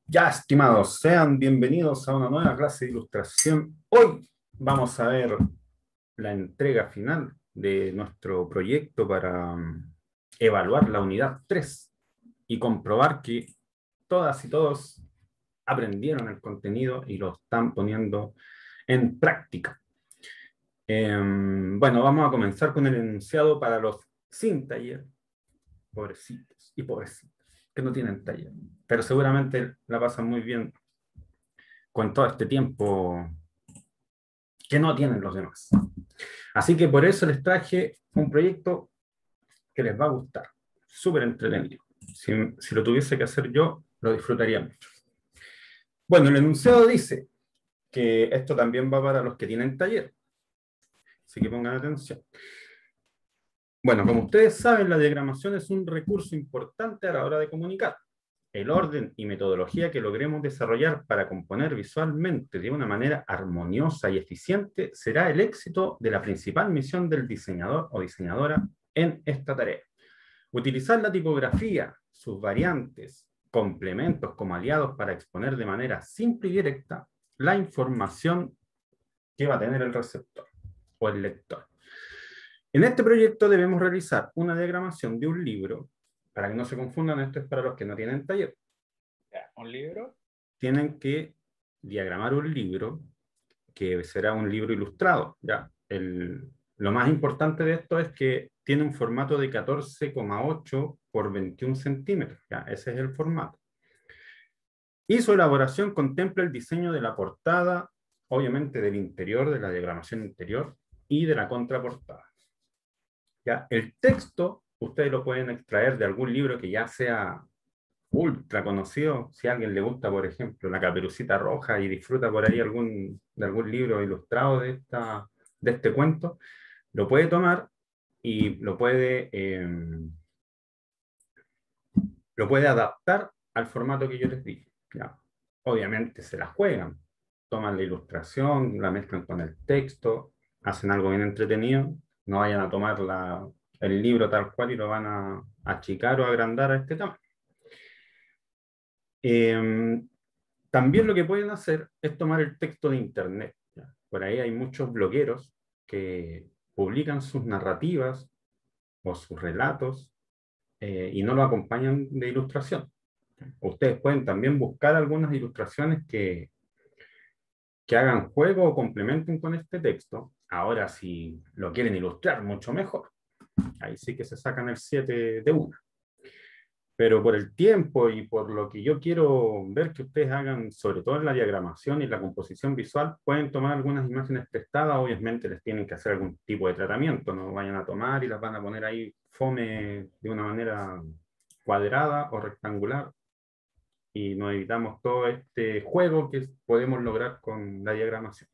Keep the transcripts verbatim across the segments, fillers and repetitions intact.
Ya, estimados, sean bienvenidos a una nueva clase de ilustración. Hoy vamos a ver la entrega final de nuestro proyecto para um, evaluar la unidad tres y comprobar que todas y todos aprendieron el contenido y lo están poniendo en práctica. Eh, bueno, vamos a comenzar con el enunciado para los sin taller, pobrecitos y pobrecitas, que no tienen taller, pero seguramente la pasan muy bien con todo este tiempo que no tienen los demás. Así que por eso les traje un proyecto que les va a gustar, súper entretenido. Si, si lo tuviese que hacer yo, lo disfrutaría mucho. Bueno, el enunciado dice que esto también va para los que tienen taller, así que pongan atención. Bueno, como ustedes saben, la diagramación es un recurso importante a la hora de comunicar. El orden y metodología que logremos desarrollar para componer visualmente de una manera armoniosa y eficiente será el éxito de la principal misión del diseñador o diseñadora en esta tarea. Utilizar la tipografía, sus variantes, complementos como aliados para exponer de manera simple y directa la información que va a tener el receptor o el lector. En este proyecto debemos realizar una diagramación de un libro. Para que no se confundan, esto es para los que no tienen taller. ¿Un libro? Tienen que diagramar un libro que será un libro ilustrado. ¿Ya? El, lo más importante de esto es que tiene un formato de catorce coma ocho por veintiún centímetros. ¿Ya? Ese es el formato. Y su elaboración contempla el diseño de la portada, obviamente del interior, de la diagramación interior y de la contraportada. ¿Ya? El texto, ustedes lo pueden extraer de algún libro que ya sea ultra conocido. Si a alguien le gusta, por ejemplo, La Caperucita Roja y disfruta por ahí algún, de algún libro ilustrado de, esta, de este cuento, lo puede tomar y lo puede, eh, lo puede adaptar al formato que yo les dije. ¿Ya? Obviamente se la juegan, toman la ilustración, la mezclan con el texto, hacen algo bien entretenido, no vayan a tomar la, el libro tal cual y lo van a achicar o agrandar a este tamaño. Eh, también lo que pueden hacer es tomar el texto de internet. ¿Ya? Por ahí hay muchos blogueros que publican sus narrativas o sus relatos eh, y no lo acompañan de ilustración. Ustedes pueden también buscar algunas ilustraciones que, que hagan juego o complementen con este texto. Ahora, si lo quieren ilustrar, mucho mejor. Ahí sí que se sacan el siete de una. Pero por el tiempo y por lo que yo quiero ver que ustedes hagan, sobre todo en la diagramación y la composición visual, pueden tomar algunas imágenes prestadas. Obviamente les tienen que hacer algún tipo de tratamiento, no vayan a tomar y las van a poner ahí fome de una manera cuadrada o rectangular, y nos evitamos todo este juego que podemos lograr con la diagramación.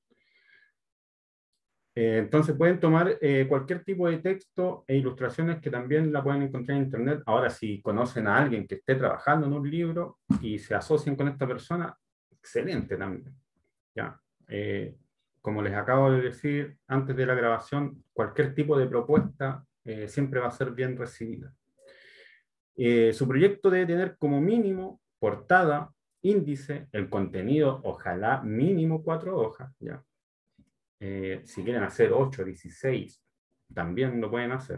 Eh, entonces pueden tomar eh, cualquier tipo de texto e ilustraciones que también la pueden encontrar en internet. Ahora, si conocen a alguien que esté trabajando en un libro y se asocian con esta persona, excelente también. ¿Ya? Eh, como les acabo de decir antes de la grabación, cualquier tipo de propuesta eh, siempre va a ser bien recibida. Eh, su proyecto debe tener como mínimo portada, índice, el contenido, ojalá mínimo cuatro hojas, ¿ya? Eh, si quieren hacer ocho, dieciséis, también lo pueden hacer.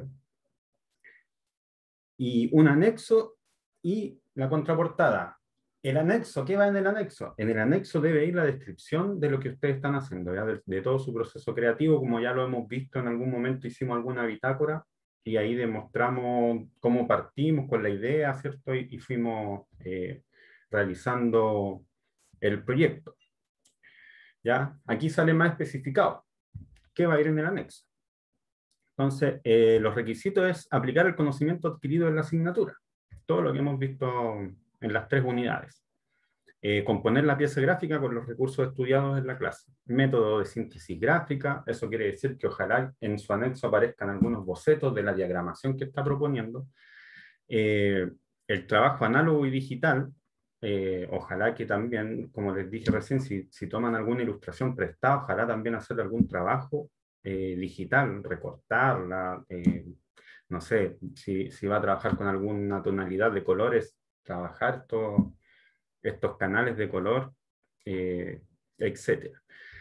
Y un anexo y la contraportada. El anexo, ¿qué va en el anexo? En el anexo debe ir la descripción de lo que ustedes están haciendo, ¿ya? De, de todo su proceso creativo, como ya lo hemos visto en algún momento, hicimos alguna bitácora y ahí demostramos cómo partimos con la idea, ¿cierto? Y, y fuimos eh, realizando el proyecto. ¿Ya? Aquí sale más especificado qué va a ir en el anexo. Entonces, eh, los requisitos es aplicar el conocimiento adquirido en la asignatura, todo lo que hemos visto en las tres unidades. Eh, componer la pieza gráfica con los recursos estudiados en la clase. Método de síntesis gráfica, eso quiere decir que ojalá en su anexo aparezcan algunos bocetos de la diagramación que está proponiendo. Eh, el trabajo análogo y digital, eh, ojalá que también, como les dije recién, si, si toman alguna ilustración prestada, ojalá también hacer algún trabajo eh, digital, recortarla, eh, no sé, si, si va a trabajar con alguna tonalidad de colores, trabajar todo estos canales de color, eh, etcétera.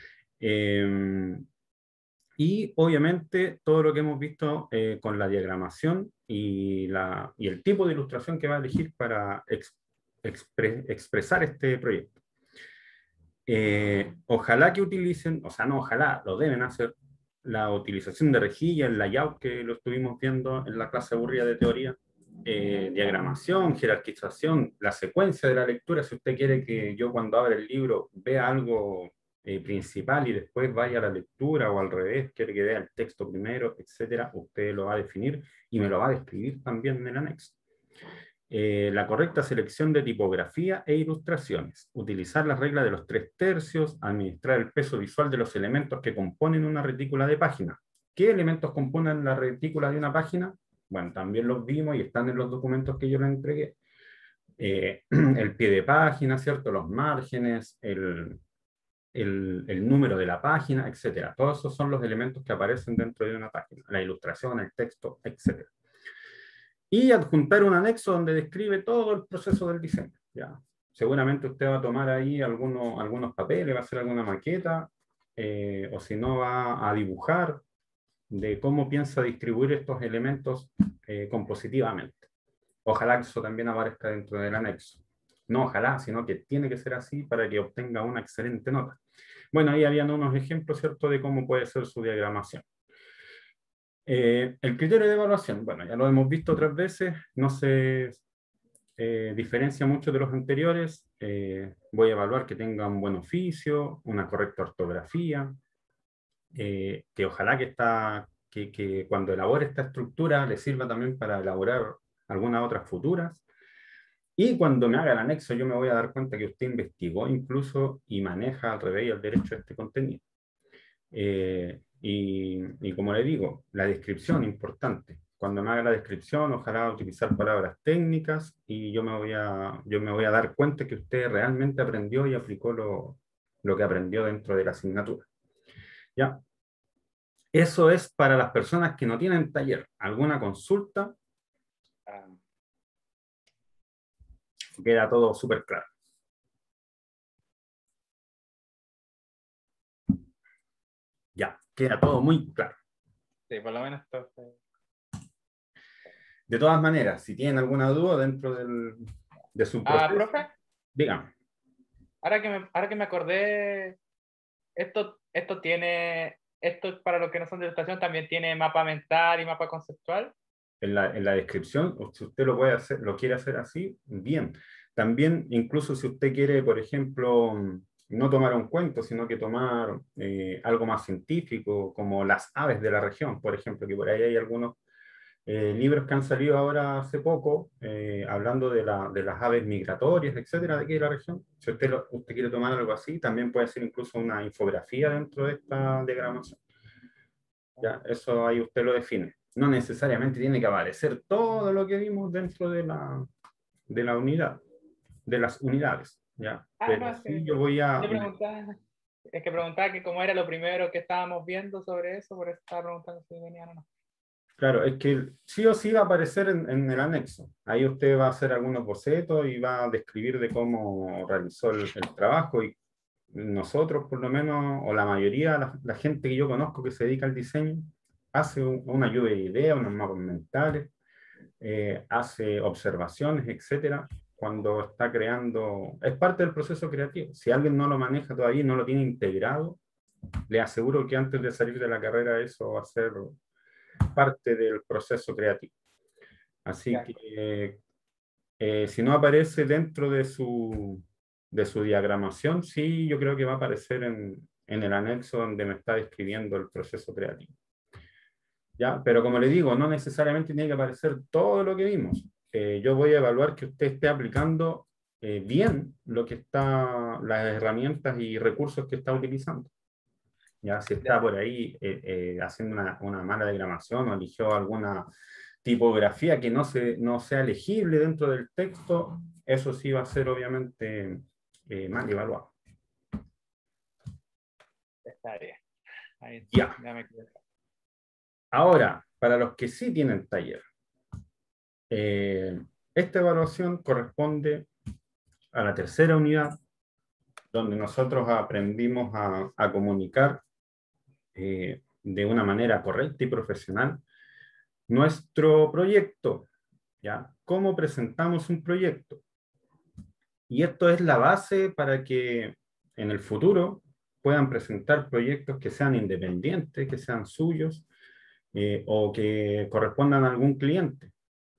Eh, y obviamente todo lo que hemos visto eh, con la diagramación y, la, y el tipo de ilustración que va a elegir para ex, expre, expresar este proyecto. Eh, ojalá que utilicen, o sea, no ojalá, lo deben hacer, la utilización de rejilla, el layout que lo estuvimos viendo en la clase aburrida de teoría, eh, diagramación, jerarquización, la secuencia de la lectura. Si usted quiere que yo cuando abra el libro vea algo eh, principal y después vaya a la lectura, o al revés, quiere que vea el texto primero, etcétera, usted lo va a definir y me lo va a describir también en el anexo. Eh, la correcta selección de tipografía e ilustraciones, utilizar las reglas de los tres tercios, administrar el peso visual de los elementos que componen una retícula de página. ¿Qué elementos componen la retícula de una página? Bueno, también los vimos y están en los documentos que yo les entregué. Eh, el pie de página, ¿cierto? Los márgenes, el, el, el número de la página, etcétera. Todos esos son los elementos que aparecen dentro de una página. La ilustración, el texto, etcétera. Y adjuntar un anexo donde describe todo el proceso del diseño. ¿Ya? Seguramente usted va a tomar ahí algunos, algunos papeles, va a hacer alguna maqueta, eh, o si no va a dibujar de cómo piensa distribuir estos elementos eh, compositivamente. Ojalá que eso también aparezca dentro del anexo. No ojalá, sino que tiene que ser así para que obtenga una excelente nota. Bueno, ahí habían unos ejemplos, ¿cierto?, de cómo puede ser su diagramación. Eh, el criterio de evaluación, bueno, ya lo hemos visto otras veces, no se eh, diferencia mucho de los anteriores. Eh, voy a evaluar que tenga un buen oficio, una correcta ortografía, eh, que ojalá que, está, que, que cuando elabore esta estructura le sirva también para elaborar algunas otras futuras. Y cuando me haga el anexo yo me voy a dar cuenta que usted investigó incluso y maneja al revés y al derecho este contenido. Eh, y, y como le digo, la descripción importante. Cuando me haga la descripción, ojalá utilizar palabras técnicas y yo me voy a, yo me voy a dar cuenta que usted realmente aprendió y aplicó lo, lo que aprendió dentro de la asignatura. ¿Ya? Eso es para las personas que no tienen taller. ¿Alguna consulta? Queda todo súper claro. Ya, queda todo muy claro. Sí, por lo menos esto. De todas maneras, si tienen alguna duda dentro del, de su proceso, Ah, profe, díganme. ahora que me, ahora que me acordé, esto, esto tiene, esto para los que no son de ilustración también tiene mapa mental y mapa conceptual. En la, en la descripción, o si usted lo puede hacer, lo quiere hacer así, bien. También, incluso si usted quiere, por ejemplo, no tomar un cuento, sino que tomar eh, algo más científico, como las aves de la región, por ejemplo, que por ahí hay algunos eh, libros que han salido ahora hace poco, eh, hablando de, la, de las aves migratorias, etcétera, de aquí de la región. Si usted, lo, usted quiere tomar algo así, también puede ser incluso una infografía dentro de esta diagramación. Ya, eso ahí usted lo define. No necesariamente tiene que aparecer todo lo que vimos dentro de la, de la unidad, de las unidades. ¿Ya? Ah, no, Pero es sí que yo voy a... yo preguntaba, es que preguntaba que cómo era lo primero que estábamos viendo sobre eso, por eso estaba preguntando si venían o no. Claro, es que sí o sí va a aparecer en, en el anexo. Ahí usted va a hacer algunos bocetos y va a describir de cómo realizó el, el trabajo, y nosotros por lo menos, o la mayoría, la, la gente que yo conozco que se dedica al diseño, hace un, una lluvia de ideas, unos mapas mentales, eh, hace observaciones, etcétera, cuando está creando, es parte del proceso creativo. Si alguien no lo maneja todavía y no lo tiene integrado, le aseguro que antes de salir de la carrera eso va a ser parte del proceso creativo. Así que eh, si no aparece dentro de su, de su diagramación, sí, yo creo que va a aparecer en, en el anexo donde me está describiendo el proceso creativo. ¿Ya? Pero como le digo, no necesariamente tiene que aparecer todo lo que vimos. Eh, yo voy a evaluar que usted esté aplicando eh, bien lo que está, las herramientas y recursos que está utilizando. Ya, si está por ahí eh, eh, haciendo una, una mala diagramación o eligió alguna tipografía que no, se, no sea legible dentro del texto, eso sí va a ser obviamente eh, mal evaluado. Está bien. Ahí, Ya. ya me quedé. Ahora, para los que sí tienen taller, eh, esta evaluación corresponde a la tercera unidad, donde nosotros aprendimos a, a comunicar eh, de una manera correcta y profesional nuestro proyecto, ¿ya? ¿Cómo presentamos un proyecto? Y esto es la base para que en el futuro puedan presentar proyectos que sean independientes, que sean suyos, eh, o que correspondan a algún cliente.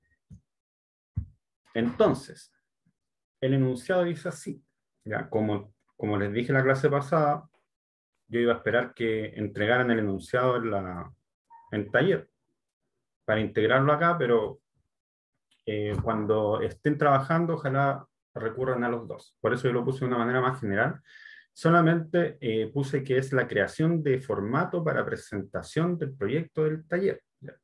Entonces, el enunciado dice así, ¿ya? Como, como les dije en la clase pasada, yo iba a esperar que entregaran el enunciado en, la, en taller para integrarlo acá, pero eh, cuando estén trabajando, ojalá recurran a los dos. Por eso yo lo puse de una manera más general. Solamente eh, puse que es la creación de formato para presentación del proyecto del taller.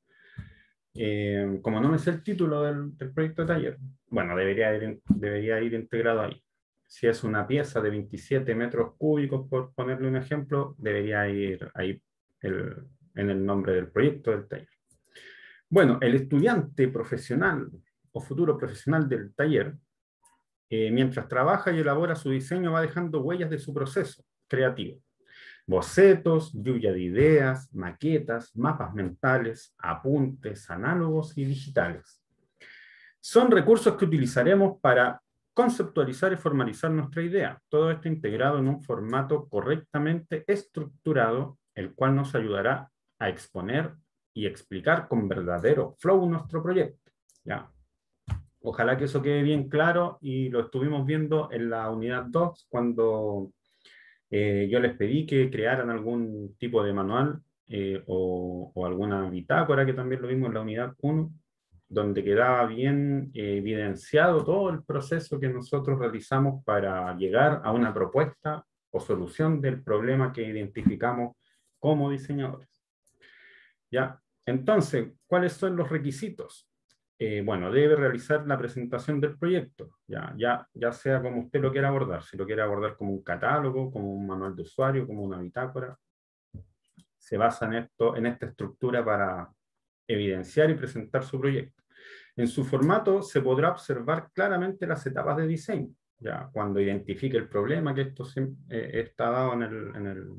Eh, como no me sé el título del, del proyecto de taller, bueno, debería ir, debería ir integrado ahí. Si es una pieza de veintisiete metros cúbicos, por ponerle un ejemplo, debería ir ahí el, en el nombre del proyecto del taller. Bueno, el estudiante profesional o futuro profesional del taller, eh, mientras trabaja y elabora su diseño, va dejando huellas de su proceso creativo. Bocetos, lluvia de ideas, maquetas, mapas mentales, apuntes análogos y digitales. Son recursos que utilizaremos para conceptualizar y formalizar nuestra idea. Todo esto integrado en un formato correctamente estructurado, el cual nos ayudará a exponer y explicar con verdadero flow nuestro proyecto. ¿Ya? Ojalá que eso quede bien claro y lo estuvimos viendo en la unidad dos cuando eh, yo les pedí que crearan algún tipo de manual eh, o, o alguna bitácora, que también lo vimos en la unidad uno, donde quedaba bien eh, evidenciado todo el proceso que nosotros realizamos para llegar a una propuesta o solución del problema que identificamos como diseñadores. ¿Ya? Entonces, ¿cuáles son los requisitos? Eh, bueno, debe realizar la presentación del proyecto, ya, ya, ya sea como usted lo quiera abordar, si lo quiere abordar como un catálogo, como un manual de usuario, como una bitácora, se basa en, esto, en esta estructura para evidenciar y presentar su proyecto. En su formato se podrá observar claramente las etapas de diseño, ya, cuando identifique el problema, que esto se, eh, está dado en el, en, el,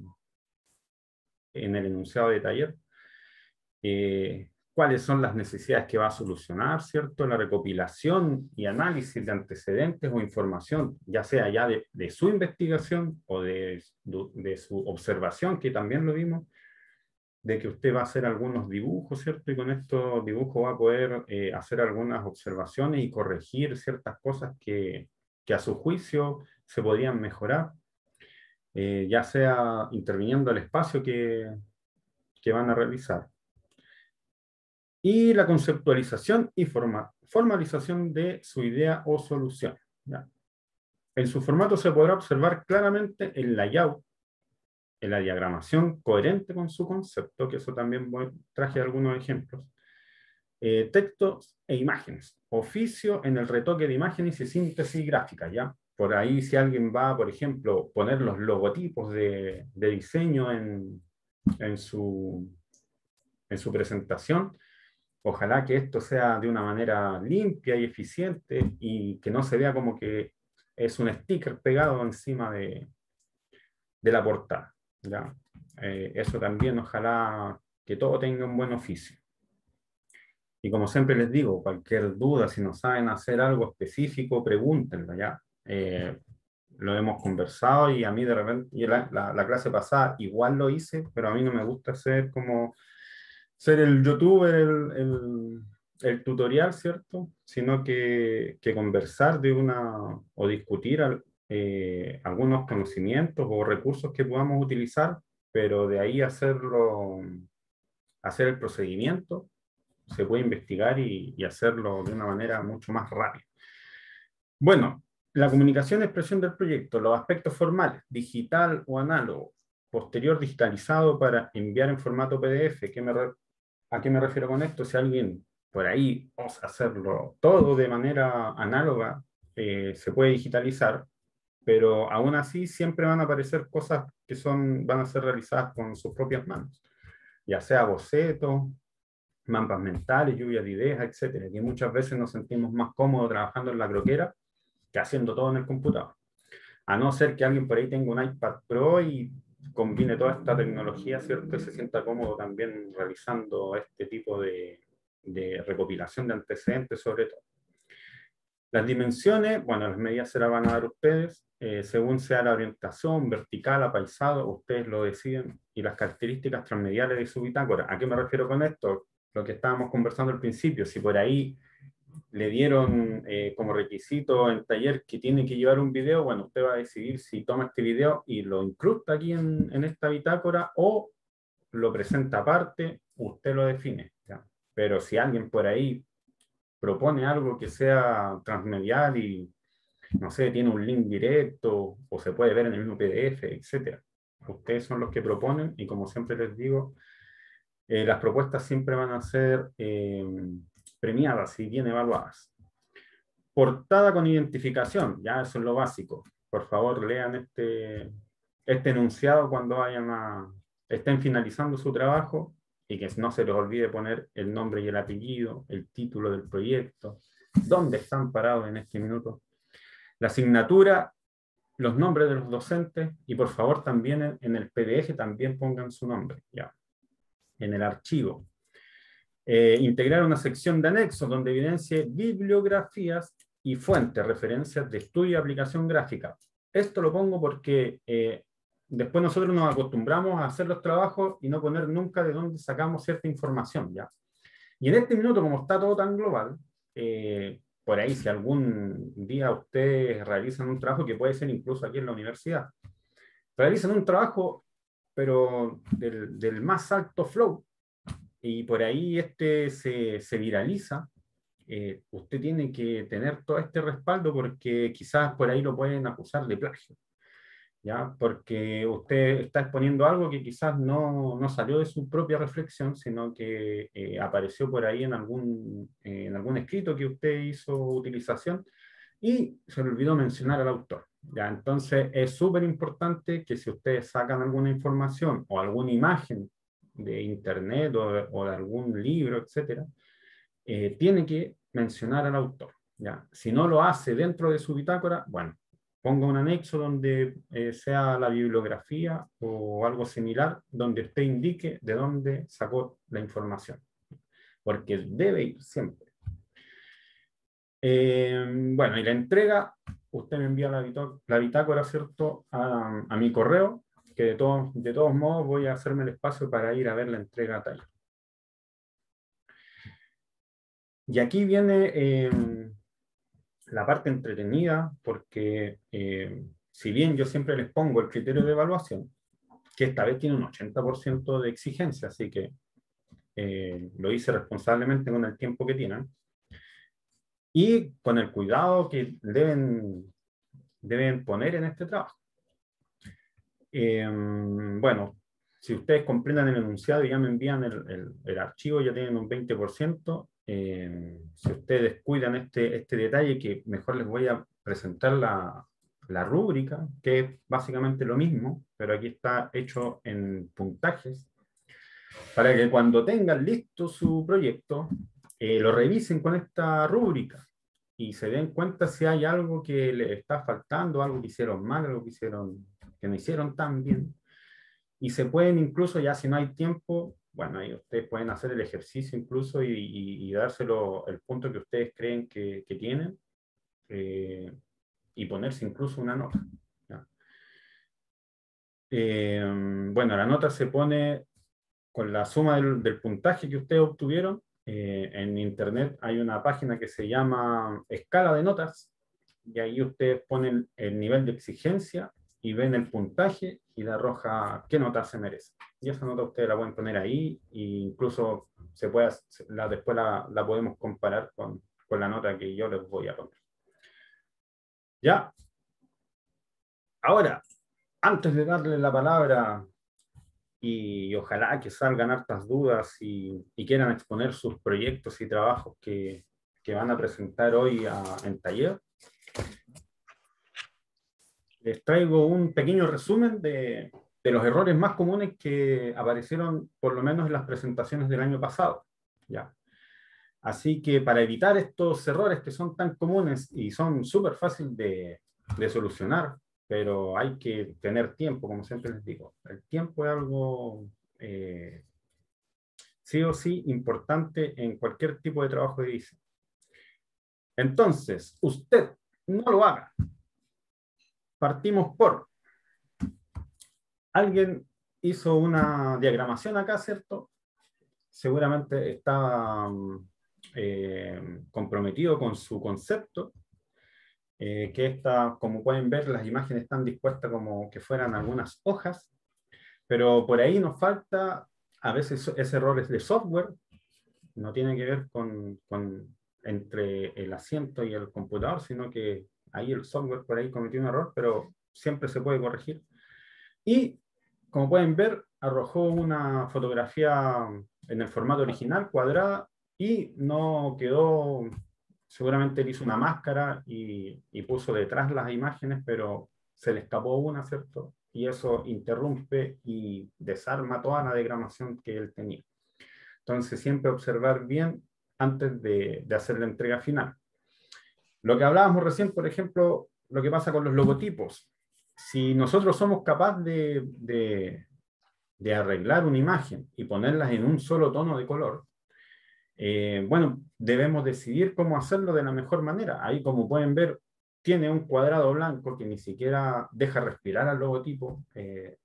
en el enunciado de taller, eh, cuáles son las necesidades que va a solucionar, ¿cierto? La recopilación y análisis de antecedentes o información, ya sea ya de, de su investigación o de, de su observación, que también lo vimos, de que usted va a hacer algunos dibujos, ¿cierto? Y con estos dibujos va a poder eh, hacer algunas observaciones y corregir ciertas cosas que, que a su juicio se podrían mejorar, eh, ya sea interviniendo el espacio que, que van a realizar. Y la conceptualización y forma, formalización de su idea o solución. ¿Ya? En su formato se podrá observar claramente el layout, en la diagramación coherente con su concepto, que eso también voy, traje algunos ejemplos, eh, textos e imágenes, oficio en el retoque de imágenes y síntesis gráfica. ¿Ya? Por ahí si alguien va, por ejemplo, poner los logotipos de, de diseño en, en, su, en su presentación, ojalá que esto sea de una manera limpia y eficiente y que no se vea como que es un sticker pegado encima de, de la portada. ¿Ya? Eh, eso también, ojalá que todo tenga un buen oficio. Y como siempre les digo, cualquier duda, si no saben hacer algo específico, pregúntenlo, ¿ya? Eh, lo hemos conversado y a mí de repente, y la, la, la clase pasada igual lo hice, pero a mí no me gusta ser como ser el youtuber, el, el, el tutorial, ¿cierto? Sino que, que conversar de una, o discutir eh, algunos conocimientos o recursos que podamos utilizar, pero de ahí hacerlo, hacer el procedimiento, se puede investigar y, y hacerlo de una manera mucho más rápida. Bueno, la comunicación y expresión del proyecto, los aspectos formales, digital o análogo, posterior digitalizado para enviar en formato P D F. ¿Qué me ¿A qué me refiero con esto? Si alguien por ahí osa hacerlo todo de manera análoga, eh, se puede digitalizar, pero aún así siempre van a aparecer cosas que son, van a ser realizadas con sus propias manos, ya sea bocetos, mapas mentales, lluvia de ideas, etcétera, que muchas veces nos sentimos más cómodos trabajando en la croquera que haciendo todo en el computador. A no ser que alguien por ahí tenga un iPad Pro y combine toda esta tecnología, ¿cierto? Y se sienta cómodo también realizando este tipo de, de recopilación de antecedentes sobre todo. Las dimensiones, bueno, las medidas se las van a dar ustedes, eh, según sea la orientación, vertical, apaisado, ustedes lo deciden, y las características transmediales de su bitácora. ¿A qué me refiero con esto? Lo que estábamos conversando al principio, si por ahí le dieron eh, como requisito en taller que tiene que llevar un video, bueno, usted va a decidir si toma este video y lo incrusta aquí en, en esta bitácora o lo presenta aparte, usted lo define, ¿ya? Pero si alguien por ahí propone algo que sea transmedial y, no sé, tiene un link directo o se puede ver en el mismo P D F, etcétera. Ustedes son los que proponen y como siempre les digo, eh, las propuestas siempre van a ser eh, premiadas y bien evaluadas. Portada con identificación, ya eso es lo básico. Por favor, lean este, este enunciado cuando vayan a, estén finalizando su trabajo y que no se les olvide poner el nombre y el apellido, el título del proyecto, dónde están parados en este minuto, la asignatura, los nombres de los docentes y por favor también en, en el P D F también pongan su nombre, ya, en el archivo. Eh, integrar una sección de anexo donde evidencie bibliografías y fuentes, referencias de estudio y aplicación gráfica. Esto lo pongo porque eh, después nosotros nos acostumbramos a hacer los trabajos y no poner nunca de dónde sacamos cierta información, ¿ya? Y en este minuto, como está todo tan global, eh, por ahí si algún día ustedes realizan un trabajo, que puede ser incluso aquí en la universidad, realizan un trabajo, pero del, del más alto flow, y por ahí este se, se viraliza, eh, usted tiene que tener todo este respaldo porque quizás por ahí lo pueden acusar de plagio, ¿ya? Porque usted está exponiendo algo que quizás no, no salió de su propia reflexión, sino que eh, apareció por ahí en algún, eh, en algún escrito que usted hizo utilización y se le olvidó mencionar al autor, ¿ya? Entonces es súper importante que si ustedes sacan alguna información o alguna imagen de internet o de, o de algún libro, etcétera, eh, tiene que mencionar al autor, ¿ya? Si no lo hace dentro de su bitácora, bueno, ponga un anexo donde eh, sea la bibliografía o algo similar, donde usted indique de dónde sacó la información, porque debe ir siempre. Eh, bueno, y la entrega, usted me envía la, bitó la bitácora, ¿cierto?, a, a mi correo, que de todos, de todos modos voy a hacerme el espacio para ir a ver la entrega a taller. Y aquí viene eh, la parte entretenida, porque eh, si bien yo siempre les pongo el criterio de evaluación, que esta vez tiene un ochenta por ciento de exigencia, así que eh, lo hice responsablemente con el tiempo que tienen, y con el cuidado que deben, deben poner en este trabajo. Eh, bueno, si ustedes completan el enunciado y ya me envían el, el, el archivo, ya tienen un veinte por ciento. Eh, si ustedes cuidan este, este detalle, que mejor les voy a presentar la, la rúbrica, que es básicamente lo mismo, pero aquí está hecho en puntajes, para que cuando tengan listo su proyecto, eh, lo revisen con esta rúbrica y se den cuenta si hay algo que les está faltando, algo que hicieron mal, algo que hicieron que no hicieron tan bien, y se pueden incluso, ya si no hay tiempo, bueno, ahí ustedes pueden hacer el ejercicio incluso y, y, y dárselo el punto que ustedes creen que, que tienen, eh, y ponerse incluso una nota, ¿ya? Eh, bueno, la nota se pone con la suma del, del puntaje que ustedes obtuvieron. Eh, en internet hay una página que se llama Escala de Notas, y ahí ustedes ponen el nivel de exigencia y ven el puntaje y le arroja qué nota se merece. Y esa nota ustedes la pueden poner ahí e incluso se puede, la, después la, la podemos comparar con, con la nota que yo les voy a poner. ¿Ya? Ahora, antes de darle la palabra y ojalá que salgan hartas dudas y, y quieran exponer sus proyectos y trabajos que, que van a presentar hoy a, en taller, les traigo un pequeño resumen de, de los errores más comunes que aparecieron por lo menos en las presentaciones del año pasado, ¿ya? Así que para evitar estos errores que son tan comunes y son súper fáciles de, de solucionar, pero hay que tener tiempo, como siempre les digo. El tiempo es algo eh, sí o sí importante en cualquier tipo de trabajo de diseño. Entonces, usted no lo haga. Partimos por, alguien hizo una diagramación acá, ¿cierto? Seguramente está eh, comprometido con su concepto, eh, que esta, como pueden ver, las imágenes están dispuestas como que fueran algunas hojas, pero por ahí nos falta, a veces es errores de software, no tiene que ver con, con entre el asiento y el computador, sino que ahí el software por ahí cometió un error, pero siempre se puede corregir. Y, como pueden ver, arrojó una fotografía en el formato original, cuadrada, y no quedó, seguramente él hizo una máscara y, y puso detrás las imágenes, pero se le escapó una, ¿cierto? Y eso interrumpe y desarma toda la diagramación que él tenía. Entonces, siempre observar bien antes de, de hacer la entrega final. Lo que hablábamos recién, por ejemplo, lo que pasa con los logotipos. Si nosotros somos capaces de, de, de arreglar una imagen y ponerlas en un solo tono de color, eh, bueno, debemos decidir cómo hacerlo de la mejor manera. Ahí, como pueden ver, tiene un cuadrado blanco que ni siquiera deja respirar al logotipo. Eh,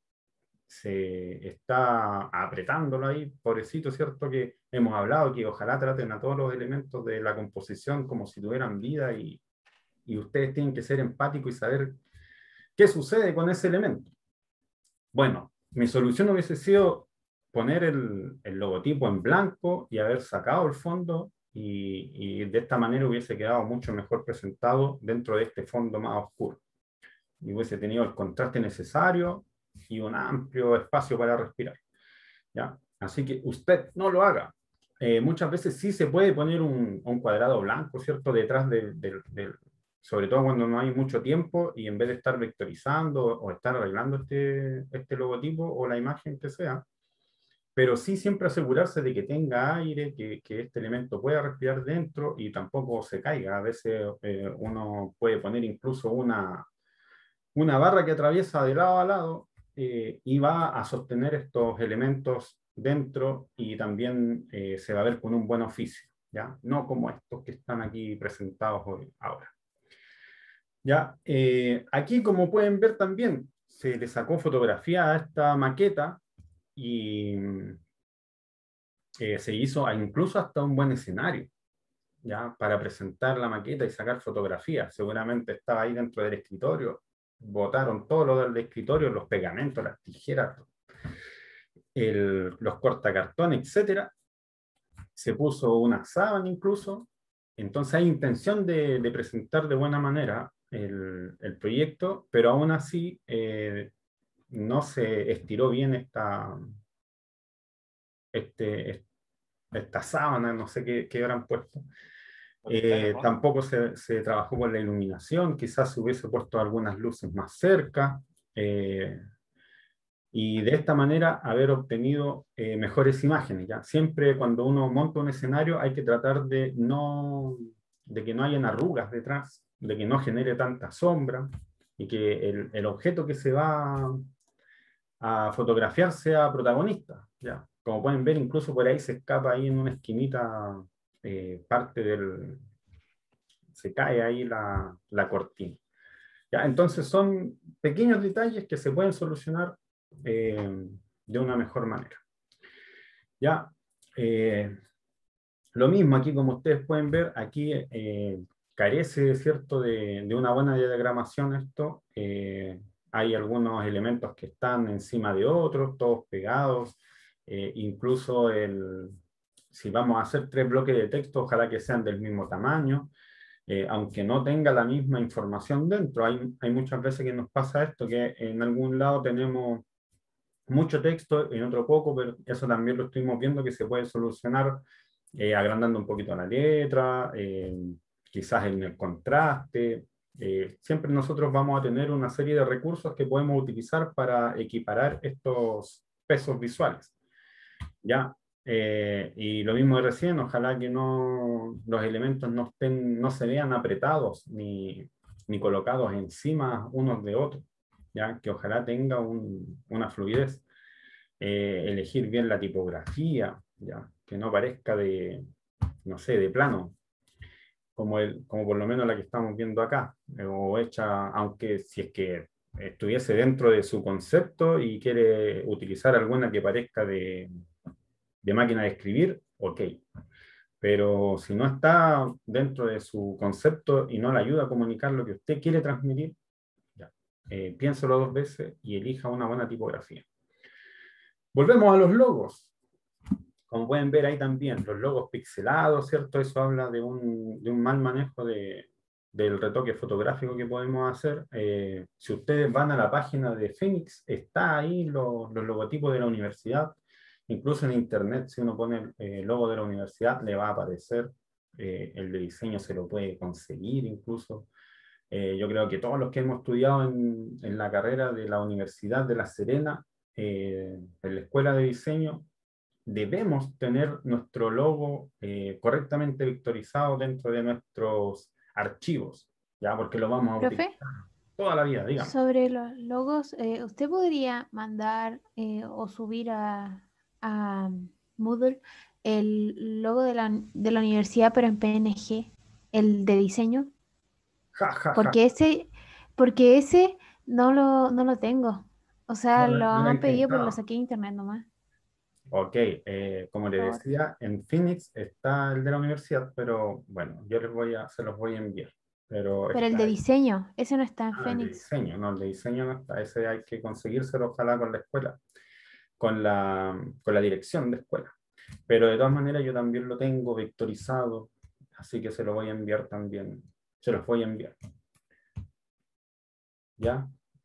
se está apretándolo ahí, pobrecito, ¿cierto? Que hemos hablado que ojalá traten a todos los elementos de la composición como si tuvieran vida y, y ustedes tienen que ser empáticos y saber qué sucede con ese elemento. Bueno, mi solución hubiese sido poner el, el logotipo en blanco y haber sacado el fondo y, y de esta manera hubiese quedado mucho mejor presentado dentro de este fondo más oscuro. Y hubiese tenido el contraste necesario y un amplio espacio para respirar. ¿Ya? Así que usted no lo haga. Eh, muchas veces sí se puede poner un, un cuadrado blanco, ¿cierto? Detrás del, del, del, sobre todo cuando no hay mucho tiempo y en vez de estar vectorizando o estar arreglando este, este logotipo o la imagen que sea, pero sí siempre asegurarse de que tenga aire, que, que este elemento pueda respirar dentro y tampoco se caiga. A veces eh, uno puede poner incluso una, una barra que atraviesa de lado a lado eh, y va a sostener estos elementos dentro y también eh, se va a ver con un buen oficio, ¿ya? No como estos que están aquí presentados hoy, ahora. ¿Ya? Eh, aquí, como pueden ver también, se le sacó fotografía a esta maqueta y eh, se hizo incluso hasta un buen escenario, ¿ya? Para presentar la maqueta y sacar fotografías. Seguramente estaba ahí dentro del escritorio, botaron todo lo del escritorio, los pegamentos, las tijeras, el, los cortacartones, etcétera. Se puso una sábana incluso. Entonces hay intención de, de presentar de buena manera el, el proyecto, pero aún así eh, no se estiró bien esta, este, esta sábana, no sé qué, qué habrán puesto. Eh, tampoco se, se trabajó con la iluminación, quizás se hubiese puesto algunas luces más cerca, eh, y de esta manera haber obtenido eh, mejores imágenes. ¿Ya? Siempre cuando uno monta un escenario hay que tratar de, no, de que no hayan arrugas detrás, de que no genere tanta sombra, y que el, el objeto que se va a fotografiar sea protagonista. ¿Ya? Como pueden ver, incluso por ahí se escapa ahí en una esquinita eh, parte del... se cae ahí la, la cortina. ¿Ya? Entonces son pequeños detalles que se pueden solucionar eh, de una mejor manera. ¿Ya? Eh, lo mismo aquí, como ustedes pueden ver, aquí eh, carece, ¿cierto?, de, de una buena diagramación esto. Eh, hay algunos elementos que están encima de otros, todos pegados. Eh, incluso el, si vamos a hacer tres bloques de texto, ojalá que sean del mismo tamaño. Eh, aunque no tenga la misma información dentro. Hay, hay muchas veces que nos pasa esto, que en algún lado tenemos mucho texto, en otro poco, pero eso también lo estuvimos viendo que se puede solucionar eh, agrandando un poquito la letra, eh, quizás en el contraste. Eh, siempre nosotros vamos a tener una serie de recursos que podemos utilizar para equiparar estos pesos visuales. ¿Ya? Eh, y lo mismo de recién, ojalá que no, los elementos no, estén, no se vean apretados ni, ni colocados encima unos de otros, ¿ya? Que ojalá tenga un, una fluidez. Eh, elegir bien la tipografía, ¿ya? Que no parezca de, no sé, de plano, como, el, como por lo menos la que estamos viendo acá, eh, o hecha, aunque si es que estuviese dentro de su concepto y quiere utilizar alguna que parezca de, de máquina de escribir, ok. Pero si no está dentro de su concepto y no le ayuda a comunicar lo que usted quiere transmitir, ya, eh, piénselo dos veces y elija una buena tipografía. Volvemos a los logos. Como pueden ver ahí también, los logos pixelados, ¿cierto? Eso habla de un, de un mal manejo de, del retoque fotográfico que podemos hacer. Eh, si ustedes van a la página de Phoenix, está ahí lo, los logotipos de la universidad. Incluso en internet, si uno pone el eh, logo de la universidad, le va a aparecer. Eh, el de diseño se lo puede conseguir incluso. Eh, yo creo que todos los que hemos estudiado en, en la carrera de la Universidad de La Serena, eh, en la escuela de diseño, debemos tener nuestro logo eh, correctamente vectorizado dentro de nuestros archivos, ¿ya? Porque lo vamos a Profe, utilizar toda la vida, digamos. sobre los logos, eh, ¿usted podría mandar eh, o subir a, a Moodle el logo de la, de la universidad, pero en P N G, el de diseño? Ja, ja, ja. Porque ese, porque ese no lo, no lo tengo. O No, sea, lo, lo no lo he han pedido, pero lo intentado. saqué de internet nomás. Ok, eh, como le Por favor. decía, en Phoenix está el de la universidad, pero bueno, yo les voy a, se los voy a enviar. Pero Pero el está de ahí. diseño, ese no está en Ah, el de Phoenix. diseño, no, el de diseño no está. Ese hay que conseguírselo, ojalá con la escuela, con la, con la dirección de escuela. Pero de todas maneras yo también lo tengo vectorizado, así que se lo voy a enviar también. Se los voy a enviar. ¿Ya?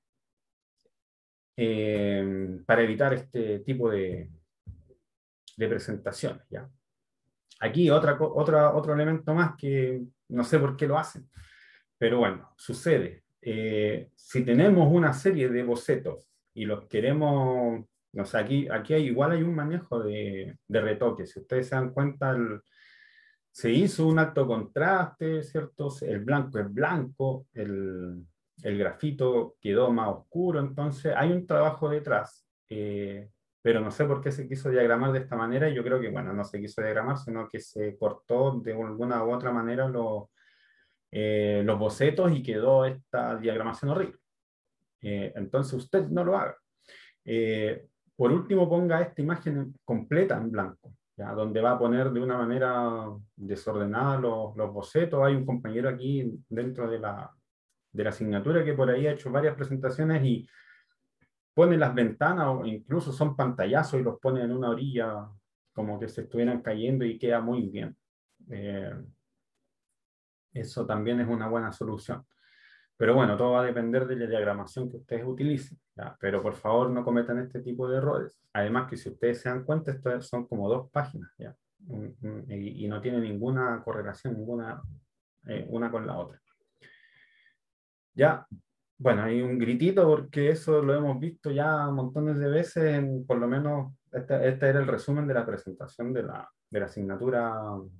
Eh, para evitar este tipo de, de presentaciones, ¿ya? Aquí otra, otra, otro elemento más que no sé por qué lo hacen, pero bueno, sucede. Eh, si tenemos una serie de bocetos y los queremos, no sé, aquí, aquí hay, igual hay un manejo de, de retoque. Si ustedes se dan cuenta, el, se hizo un alto contraste, ¿cierto? El blanco es blanco, el, el grafito quedó más oscuro, entonces hay un trabajo detrás, eh, pero no sé por qué se quiso diagramar de esta manera, y yo creo que, bueno, no se quiso diagramar, sino que se cortó de alguna u otra manera lo, eh, los bocetos y quedó esta diagramación horrible. Eh, entonces usted no lo haga. Eh, por último, ponga esta imagen completa en blanco, ¿ya? Donde va a poner de una manera desordenada los, los bocetos. Hay un compañero aquí dentro de la, de la asignatura que por ahí ha hecho varias presentaciones y pone las ventanas o incluso son pantallazos y los pone en una orilla como que se estuvieran cayendo y queda muy bien. Eh, eso también es una buena solución. Pero bueno, todo va a depender de la diagramación que ustedes utilicen, ¿ya? Pero por favor no cometan este tipo de errores. Además que si ustedes se dan cuenta, esto son como dos páginas, ¿ya? Y, y no tiene ninguna correlación, ninguna eh, una con la otra. Ya, bueno, hay un gritito porque eso lo hemos visto ya montones de veces, en, por lo menos este, este era el resumen de la presentación de la, de la asignatura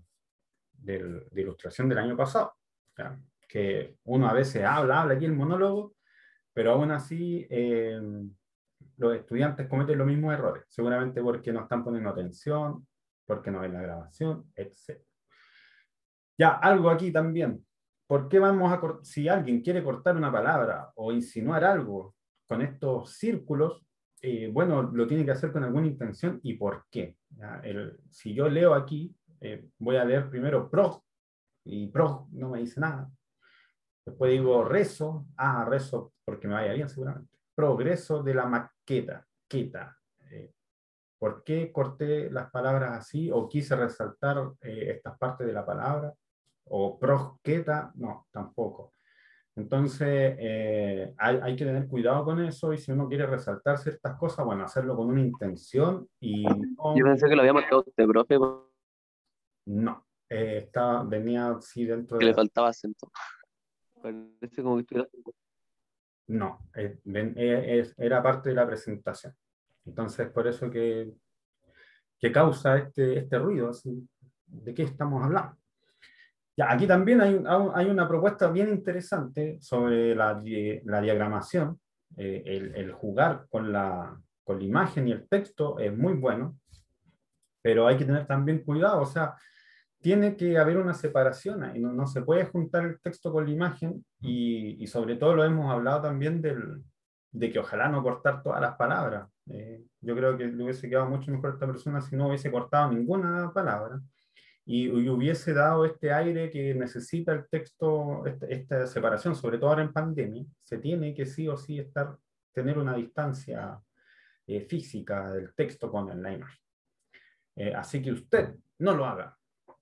del, de ilustración del año pasado, ¿ya? Que uno a veces habla, habla aquí el monólogo, pero aún así eh, los estudiantes cometen los mismos errores, seguramente porque no están poniendo atención, porque no ven la grabación, etcétera. Ya, algo aquí también. ¿Por qué vamos a cortar? Si alguien quiere cortar una palabra o insinuar algo con estos círculos, eh, bueno, lo tiene que hacer con alguna intención y por qué. ¿Ya? El, si yo leo aquí, eh, voy a leer primero pro, y pro no me dice nada. Después digo rezo, ah, rezo porque me vaya bien seguramente. Progreso de la maqueta, queta. Eh, ¿Por qué corté las palabras así o quise resaltar eh, estas partes de la palabra? O prosqueta, no, tampoco. Entonces, eh, hay, hay que tener cuidado con eso y si uno quiere resaltar ciertas cosas, bueno, hacerlo con una intención y Yo no, pensé que lo había marcado usted, profe, porque no. Eh, estaba, venía así dentro de le la... faltaba acento. Parece como que estuviera... No, eh, ven- eh, es- era parte de la presentación. Entonces, por eso que, que causa este, este ruido. Así, ¿de qué estamos hablando? Ya, aquí también hay, hay una propuesta bien interesante sobre la, la diagramación. Eh, el, el jugar con la, con la imagen y el texto es muy bueno, pero hay que tener también cuidado, o sea, tiene que haber una separación ahí, no, no se puede juntar el texto con la imagen y, y sobre todo lo hemos hablado también del, de que ojalá no cortar todas las palabras. Eh, yo creo que le hubiese quedado mucho mejor a esta persona si no hubiese cortado ninguna palabra y, y hubiese dado este aire que necesita el texto, esta, esta separación, sobre todo ahora en pandemia, se tiene que sí o sí estar, tener una distancia eh, física del texto con la imagen. Eh, así que usted no lo haga.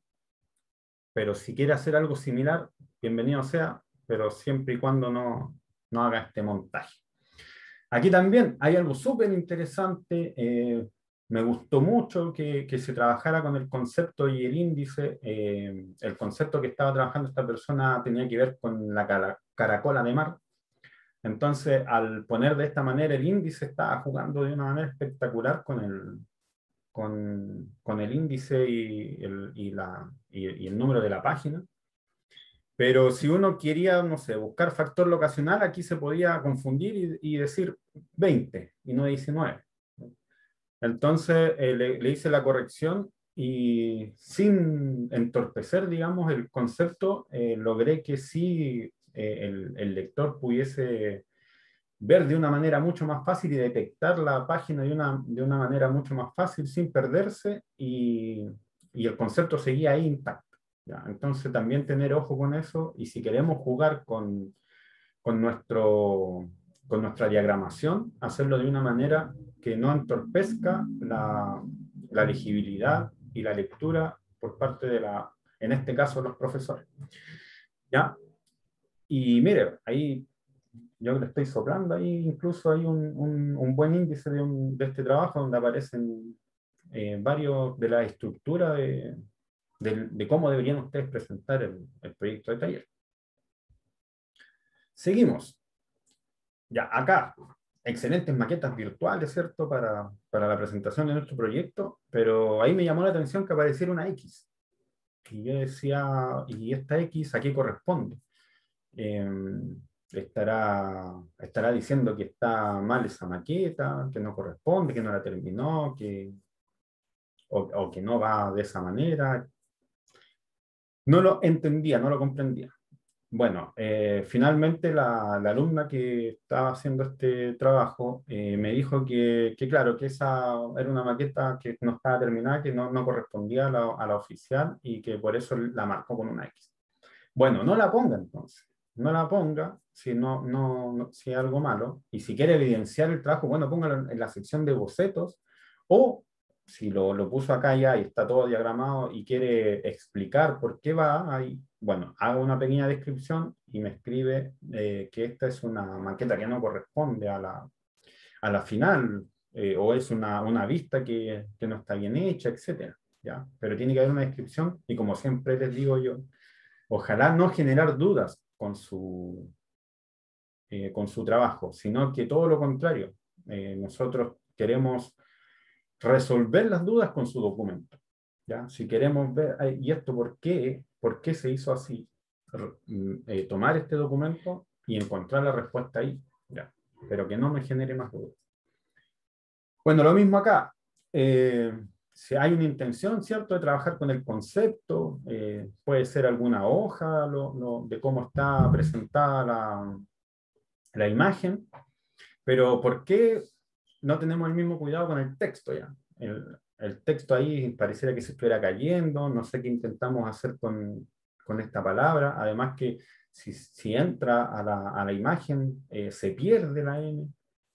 Pero si quiere hacer algo similar, bienvenido sea, pero siempre y cuando no, no haga este montaje. Aquí también hay algo súper interesante. Eh, me gustó mucho que, que se trabajara con el concepto y el índice. Eh, el concepto que estaba trabajando esta persona tenía que ver con la cara, caracola de mar. Entonces, al poner de esta manera el índice, estaba jugando de una manera espectacular con el, con, con el índice y el, y, la, y, y el número de la página. Pero si uno quería, no sé, buscar factor locacional, aquí se podía confundir y, y decir veinte y no diecinueve. Entonces eh, le, le hice la corrección y sin entorpecer, digamos, el concepto, eh, logré que sí eh, el, el lector pudiese ver de una manera mucho más fácil y detectar la página de una, de una manera mucho más fácil sin perderse y, y el concepto seguía ahí intacto. ¿Ya? Entonces también tener ojo con eso y si queremos jugar con, con, nuestro, con nuestra diagramación, hacerlo de una manera que no entorpezca la, la legibilidad y la lectura por parte de la, en este caso, los profesores. ¿Ya? Y mire, ahí yo le estoy soplando, ahí incluso hay un, un, un buen índice de, un, de este trabajo donde aparecen eh, varios de la estructura de, de, de cómo deberían ustedes presentar el, el proyecto de taller. Seguimos. Ya, acá, excelentes maquetas virtuales, ¿cierto? Para, para la presentación de nuestro proyecto, pero ahí me llamó la atención que apareciera una X. Y yo decía, ¿y esta X a qué corresponde? Eh, estará, estará diciendo que está mal esa maqueta, que no corresponde, que no la terminó, que, o, o que no va de esa manera. No lo entendía, no lo comprendía. Bueno, eh, finalmente la, la alumna que estaba haciendo este trabajo eh, me dijo que, que, claro, que esa era una maqueta que no estaba terminada, que no, no correspondía a la, a la oficial y que por eso la marcó con una X. Bueno, no la ponga entonces. No la ponga si no, no, no si hay algo malo. Y si quiere evidenciar el trabajo, bueno, póngalo en la sección de bocetos. O si lo, lo puso acá ya y está todo diagramado y quiere explicar por qué va ahí, bueno, haga una pequeña descripción y me escribe eh, que esta es una maqueta que no corresponde a la, a la final, eh, o es una, una vista que, que no está bien hecha, etcétera. ¿Ya? Pero tiene que haber una descripción y como siempre les digo yo, ojalá no generar dudas con su, eh, con su trabajo, sino que todo lo contrario. Eh, nosotros queremos resolver las dudas con su documento. ¿Ya? Si queremos ver, ¿y esto por qué? ¿Por qué se hizo así? Eh, tomar este documento y encontrar la respuesta ahí. ¿Ya? Pero que no me genere más dudas. Bueno, lo mismo acá. Eh, si hay una intención, ¿cierto?, de trabajar con el concepto, eh, puede ser alguna hoja lo, lo, de cómo está presentada la, la imagen, pero ¿por qué no tenemos el mismo cuidado con el texto ya? El, el texto ahí pareciera que se estuviera cayendo, no sé qué intentamos hacer con, con esta palabra, además que si, si entra a la, a la imagen eh, se pierde la N,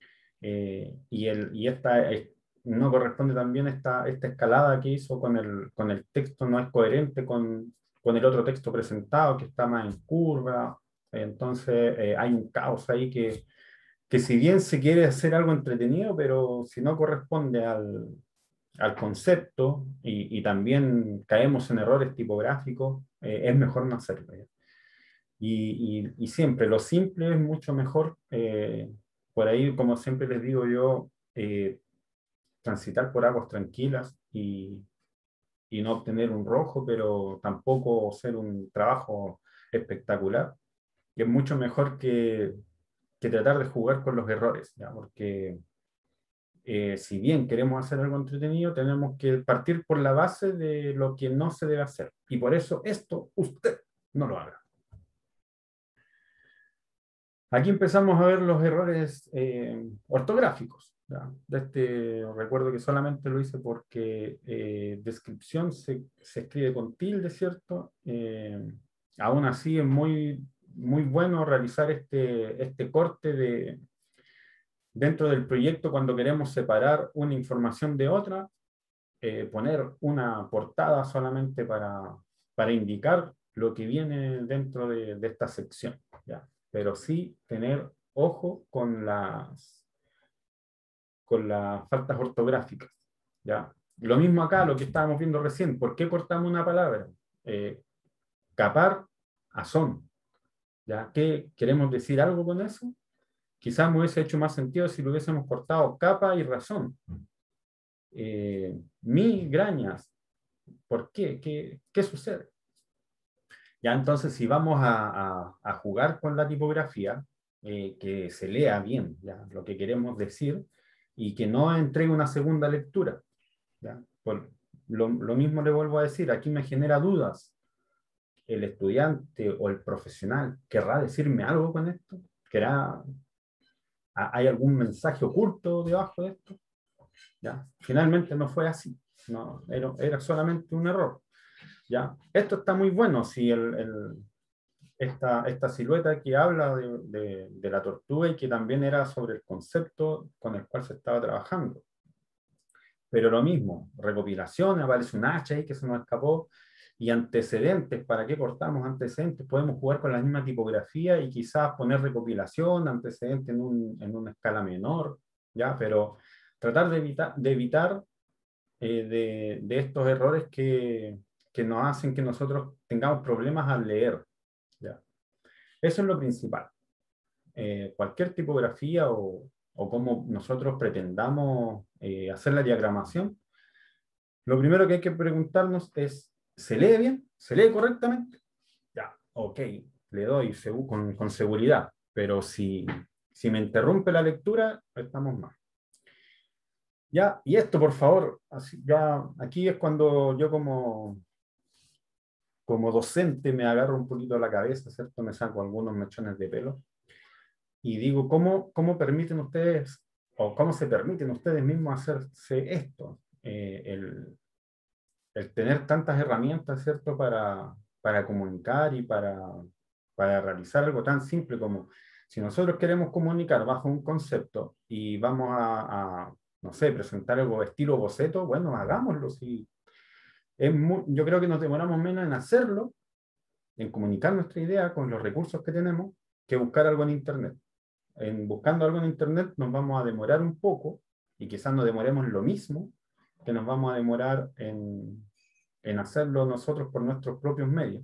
eh, y, el, y esta... Es, no corresponde también esta, esta escalada que hizo con el, con el texto, no es coherente con, con el otro texto presentado, que está más en curva. Entonces eh, hay un caos ahí que, que si bien se quiere hacer algo entretenido, pero si no corresponde al, al concepto y, y también caemos en errores tipográficos, eh, es mejor no hacerlo. Y, y, y siempre, lo simple es mucho mejor. Eh, por ahí, como siempre les digo yo, eh, transitar por aguas tranquilas y, y no obtener un rojo, pero tampoco ser un trabajo espectacular. Y es mucho mejor que, que tratar de jugar con los errores, ¿ya? Porque eh, si bien queremos hacer algo entretenido, tenemos que partir por la base de lo que no se debe hacer. Y por eso esto usted no lo haga. Aquí empezamos a ver los errores eh, ortográficos, ¿ya? De este, recuerdo que solamente lo hice porque eh, descripción se, se escribe con tilde, ¿cierto? Eh, aún así es muy, muy bueno realizar este, este corte de, dentro del proyecto cuando queremos separar una información de otra, eh, poner una portada solamente para, para indicar lo que viene dentro de, de esta sección, ¿ya? Pero sí tener ojo con las, con las faltas ortográficas, ¿ya? Lo mismo acá, lo que estábamos viendo recién. ¿Por qué cortamos una palabra? Eh, capar a son, ¿ya? ¿Qué queremos decir algo con eso? Quizás me hubiese hecho más sentido si lo hubiésemos cortado capa y razón. Eh, migrañas. ¿Por qué? ¿Qué, qué sucede? Ya entonces, si vamos a, a, a jugar con la tipografía, eh, que se lea bien, ¿ya? Lo que queremos decir y que no entregue una segunda lectura, ¿ya? Por, lo, lo mismo le vuelvo a decir, aquí me genera dudas. ¿El estudiante o el profesional querrá decirme algo con esto? ¿Querrá, ¿Hay algún mensaje oculto debajo de esto? ¿Ya? Finalmente no fue así, no, era, era solamente un error. ¿Ya? Esto está muy bueno, si el, el, esta, esta silueta que habla de, de, de la tortuga y que también era sobre el concepto con el cual se estaba trabajando. Pero lo mismo, recopilación, aparece un H ahí que se nos escapó, y antecedentes, ¿para qué cortamos antecedentes? Podemos jugar con la misma tipografía y quizás poner recopilación, antecedente en, un, en una escala menor, ¿ya? Pero tratar de evitar, de, evitar eh, de, de estos errores que, que nos hacen que nosotros tengamos problemas al leer, ¿ya? Eso es lo principal. Eh, cualquier tipografía o, o como nosotros pretendamos eh, hacer la diagramación, lo primero que hay que preguntarnos es, ¿se lee bien? ¿Se lee correctamente? Ya, ok, le doy con, con seguridad, pero si, si me interrumpe la lectura, estamos mal. Ya, y esto por favor, así, ya, aquí es cuando yo como, como docente me agarro un poquito la cabeza, ¿cierto? Me saco algunos mechones de pelo y digo, ¿cómo, cómo permiten ustedes, o cómo se permiten ustedes mismos hacerse esto? Eh, el, el tener tantas herramientas, ¿cierto? Para, para comunicar y para, para realizar algo tan simple como, si nosotros queremos comunicar bajo un concepto y vamos a, a no sé, presentar algo estilo boceto, bueno, hagámoslo. Si es muy, yo creo que nos demoramos menos en hacerlo, en comunicar nuestra idea con los recursos que tenemos, que buscar algo en Internet. En buscando algo en Internet nos vamos a demorar un poco, y quizás nos demoremos lo mismo que nos vamos a demorar en, en hacerlo nosotros por nuestros propios medios.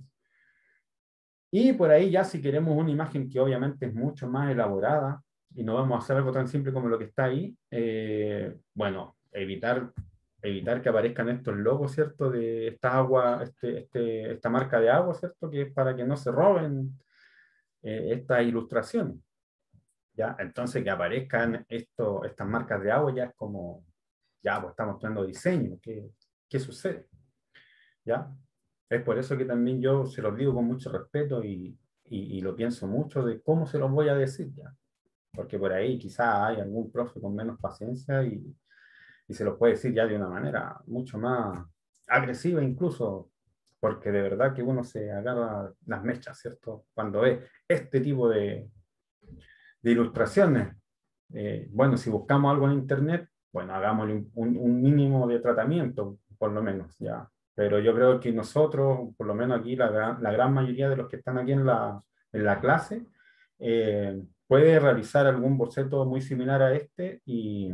Y por ahí ya si queremos una imagen que obviamente es mucho más elaborada, y no vamos a hacer algo tan simple como lo que está ahí, eh, bueno, evitar, evitar que aparezcan estos logos, ¿cierto? De esta agua, este, este, esta marca de agua, ¿cierto? Que es para que no se roben eh, estas ilustraciones. ¿Ya? Entonces que aparezcan esto, estas marcas de agua ya es como, ya pues estamos creando diseño, ¿qué, qué sucede? ¿Ya? Es por eso que también yo se los digo con mucho respeto y, y, y lo pienso mucho de cómo se los voy a decir, ¿ya? Porque por ahí quizás hay algún profe con menos paciencia y, y se los puede decir ya de una manera mucho más agresiva incluso, porque de verdad que uno se agarra las mechas, ¿cierto? Cuando ve este tipo de, de ilustraciones. Eh, bueno, si buscamos algo en Internet, bueno, hagámosle un, un, un mínimo de tratamiento, por lo menos, ya. Pero yo creo que nosotros, por lo menos aquí, la, gran- la gran mayoría de los que están aquí en la, en la clase, eh, puede realizar algún boceto muy similar a este y,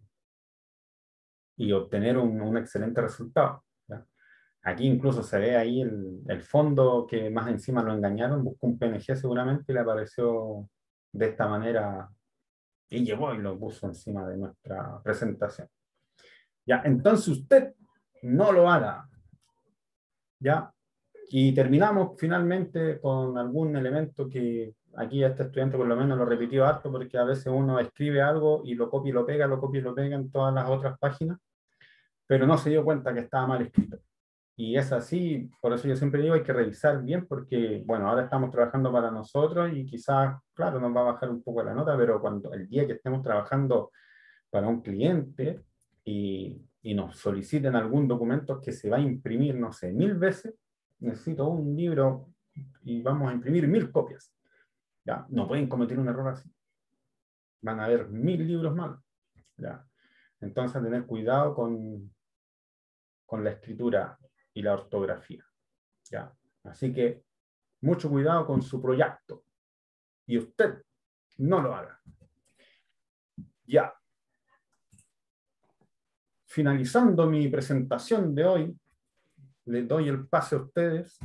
y obtener un, un excelente resultado, ¿ya? Aquí incluso se ve ahí el, el fondo que más encima lo engañaron, buscó un P N G seguramente y le apareció de esta manera y llegó y lo puso encima de nuestra presentación. Ya, entonces usted no lo haga. ¿Ya? Y terminamos finalmente con algún elemento que aquí este estudiante por lo menos lo repitió harto, porque a veces uno escribe algo y lo copia y lo pega, lo copia y lo pega en todas las otras páginas, pero no se dio cuenta que estaba mal escrito. Y es así, por eso yo siempre digo, hay que revisar bien, porque, bueno, ahora estamos trabajando para nosotros y quizás, claro, nos va a bajar un poco la nota, pero cuando el día que estemos trabajando para un cliente y, y nos soliciten algún documento que se va a imprimir, no sé, mil veces, necesito un libro y vamos a imprimir mil copias. Ya, no pueden cometer un error así. Van a haber mil libros malos. Ya. Entonces, tener cuidado con, con la escritura y la ortografía. ¿Ya? Así que, mucho cuidado con su proyecto. Y usted no lo haga. Ya. Finalizando mi presentación de hoy, les doy el pase a ustedes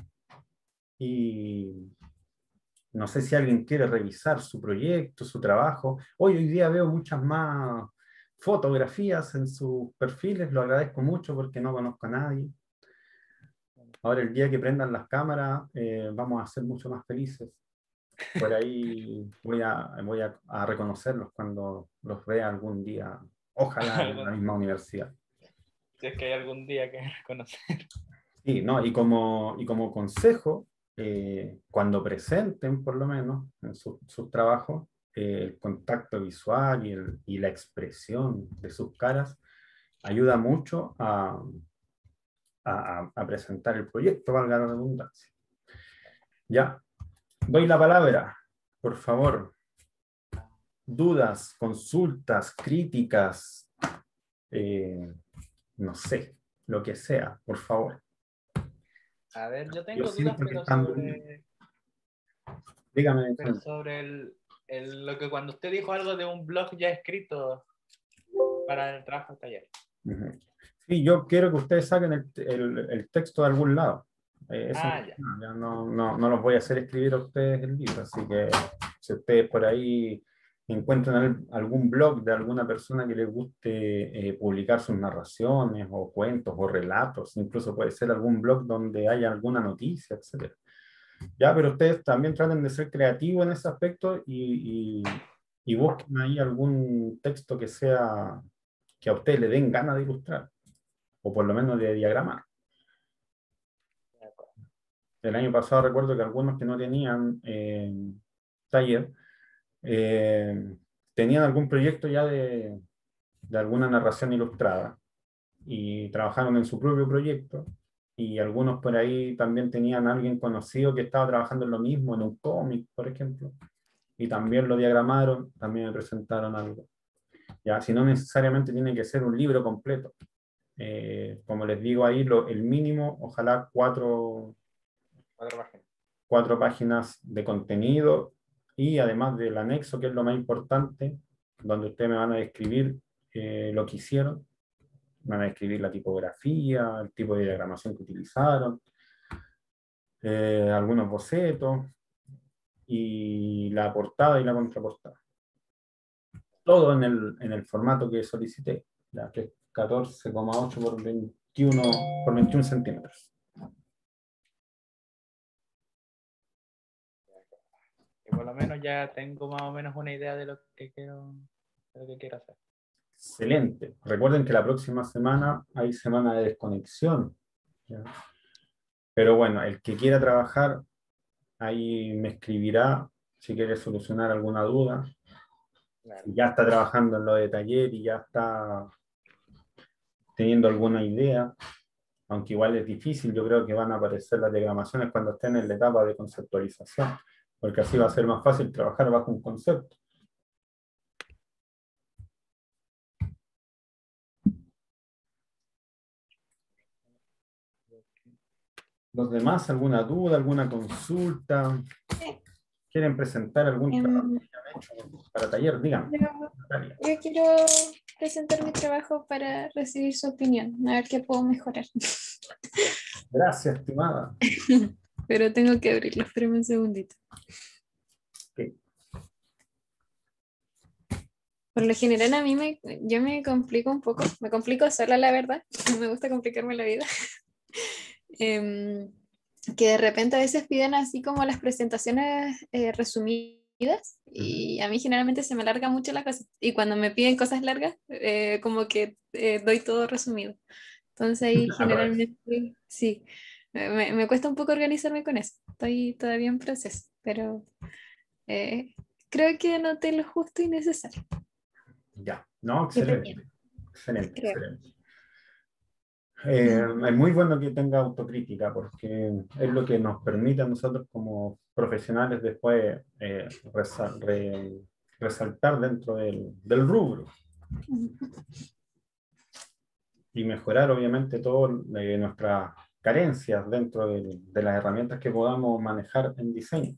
y no sé si alguien quiere revisar su proyecto, su trabajo. Hoy, hoy día veo muchas más fotografías en sus perfiles, lo agradezco mucho porque no conozco a nadie. Ahora el día que prendan las cámaras eh, vamos a ser mucho más felices. Por ahí voy a, voy a, a reconocerlos cuando los vea algún día, ojalá en la misma universidad. Si es que hay algún día que reconocer. Sí, ¿no? Y como, y como consejo, eh, cuando presenten por lo menos en sus su trabajos, eh, el contacto visual y, el, y la expresión de sus caras ayuda mucho a, a, a presentar el proyecto, valga la redundancia. Ya, doy la palabra, por favor. Dudas, consultas, críticas, eh, no sé, lo que sea, por favor. A ver, yo Yo tengo dudas, siento que pero están... sobre, Dígame. pero sobre el, el- lo que cuando usted dijo algo de un blog ya escrito para el trabajo del taller. Ujú. Sí, yo quiero que ustedes saquen el, el, el texto de algún lado. Eh, eso Ah, ya. no, ya no, no, no los voy a hacer escribir a ustedes el libro, así que si ustedes por ahí encuentran al- algún blog de alguna persona que les guste eh, publicar sus narraciones o cuentos o relatos, incluso puede ser algún blog donde haya alguna noticia, etcétera. Ya, pero ustedes también traten de ser creativos en ese aspecto y, y, y busquen ahí algún texto que sea que a ustedes le den ganas de ilustrar, o por lo menos de diagramar. El año pasado recuerdo que algunos que no tenían eh, taller, eh, tenían algún proyecto ya de, de alguna narración ilustrada y trabajaron en su propio proyecto, y algunos por ahí también tenían a alguien conocido que estaba trabajando en lo mismo, en un cómic, por ejemplo, y también lo diagramaron, también me presentaron algo. Ya, si no necesariamente tiene que ser un libro completo. Eh, como les digo ahí, lo, el mínimo, ojalá cuatro, Cuatro páginas. cuatro páginas de contenido y además del anexo, que es lo más importante, donde ustedes me van a describir eh, lo que hicieron, me van a describir la tipografía, el tipo de diagramación que utilizaron, eh, algunos bocetos y la portada y la contraportada. Todo en el, en el formato que solicité, ya que es catorce coma ocho por veintiuno, por veintiuno centímetros. Y por lo menos ya tengo más o menos una idea de lo que quiero, de lo que quiero hacer. Excelente. Recuerden que la próxima semana hay semana de desconexión, ¿ya? Pero bueno, el que quiera trabajar, ahí me escribirá si quiere solucionar alguna duda. Claro. Si ya está trabajando en lo de taller y ya está teniendo alguna idea, aunque igual es difícil, yo creo que van a aparecer las diagramaciones cuando estén en la etapa de conceptualización, porque así va a ser más fácil trabajar bajo un concepto. ¿Los demás, alguna duda, alguna consulta? ¿Quieren presentar algún Em, trabajo que hayan hecho para taller? Díganme. yo, Natalia. yo quiero presentar mi trabajo para recibir su opinión, a ver qué puedo mejorar. Gracias, estimada. Pero tengo que abrirlo, espérame un segundito. Okay. Por lo general a mí me, yo me complico un poco, me complico sola la verdad, me gusta complicarme la vida. Em, que de repente a veces piden así como las presentaciones eh, resumidas y a mí generalmente se me alarga mucho la cosa y cuando me piden cosas largas eh, como que eh, doy todo resumido. Entonces ahí Al revés. generalmente sí, me, me cuesta un poco organizarme con eso. Estoy todavía en proceso, pero eh, creo que anoté lo justo y necesario. Ya, no, Dependiendo, excelente, excelente, creo. excelente. Eh, es muy bueno que tenga autocrítica porque es lo que nos permite a nosotros como profesionales después eh, resa- re- resaltar dentro del, del rubro y mejorar obviamente todas nuestras carencias dentro del- de las herramientas que podamos manejar en diseño.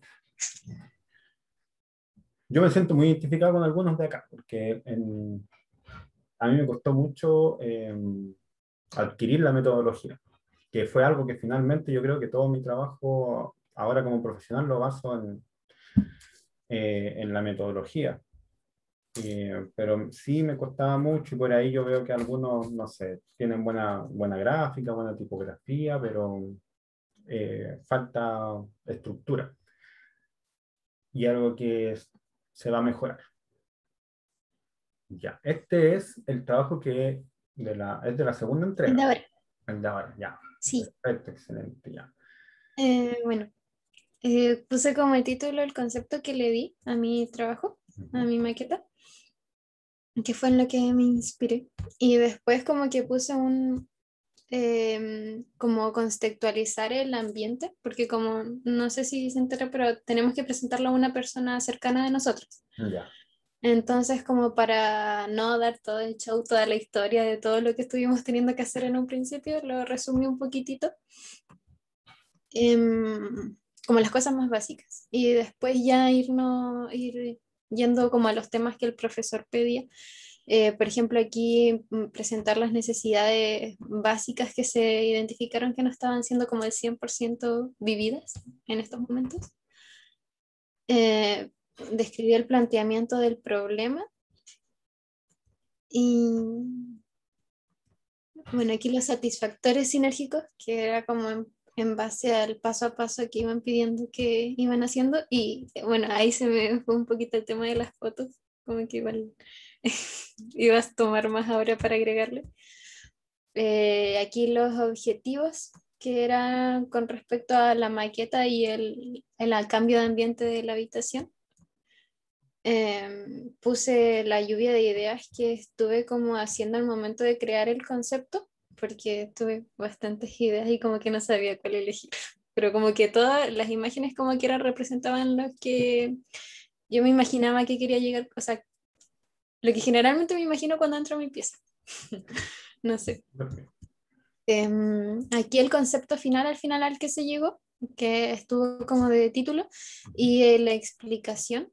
Yo me siento muy identificado con algunos de acá porque en- a mí me costó mucho eh, adquirir la metodología, que fue algo que finalmente yo creo que todo mi trabajo ahora como profesional lo baso en, eh, en la metodología. Eh, pero sí me costaba mucho y por ahí yo veo que algunos, no sé, tienen buena, buena gráfica, buena tipografía, pero eh, falta estructura y algo que es- se va a mejorar. Ya, este es el trabajo que de la, es de la segunda El de entrega. ahora, El de ahora, ya. sí. Perfecto, excelente, ya. Eh, bueno, eh, puse como el título el concepto que le di a mi trabajo, a Ujú. mi maqueta, que fue en lo que me inspiré. Y después como que puse un, em, como contextualizar el ambiente, porque como, no sé si se entera, pero tenemos que presentarlo a una persona cercana de nosotros. Ya. Entonces, como para no dar todo el show, toda la historia de todo lo que estuvimos teniendo que hacer en un principio, lo resumí un poquitito, em, como las cosas más básicas. Y después ya irnos, ir yendo como a los temas que el profesor pedía. Eh, por ejemplo, aquí mm, presentar las necesidades básicas que se identificaron que no estaban siendo como el cien por ciento vividas en estos momentos. Eh, describir el planteamiento del problema y, bueno, aquí los satisfactores sinérgicos, que era como en, en base al paso a paso que iban pidiendo que iban haciendo. Y eh, bueno, ahí se me fue un poquito el tema de las fotos, como que igual ibas a tomar más ahora para agregarle. Eh, aquí los objetivos, que eran con respecto a la maqueta y el, el cambio de ambiente de la habitación. Em, puse la lluvia de ideas que estuve como haciendo al momento de crear el concepto, porque tuve bastantes ideas y como que no sabía cuál elegir. Pero como que todas las imágenes como que eran representaban lo que yo me imaginaba que quería llegar, o sea, lo que generalmente me imagino cuando entro a mi pieza. No sé. Perfecto. Em, aquí el concepto final, al final al que se llegó, que estuvo como de título, y eh, la explicación.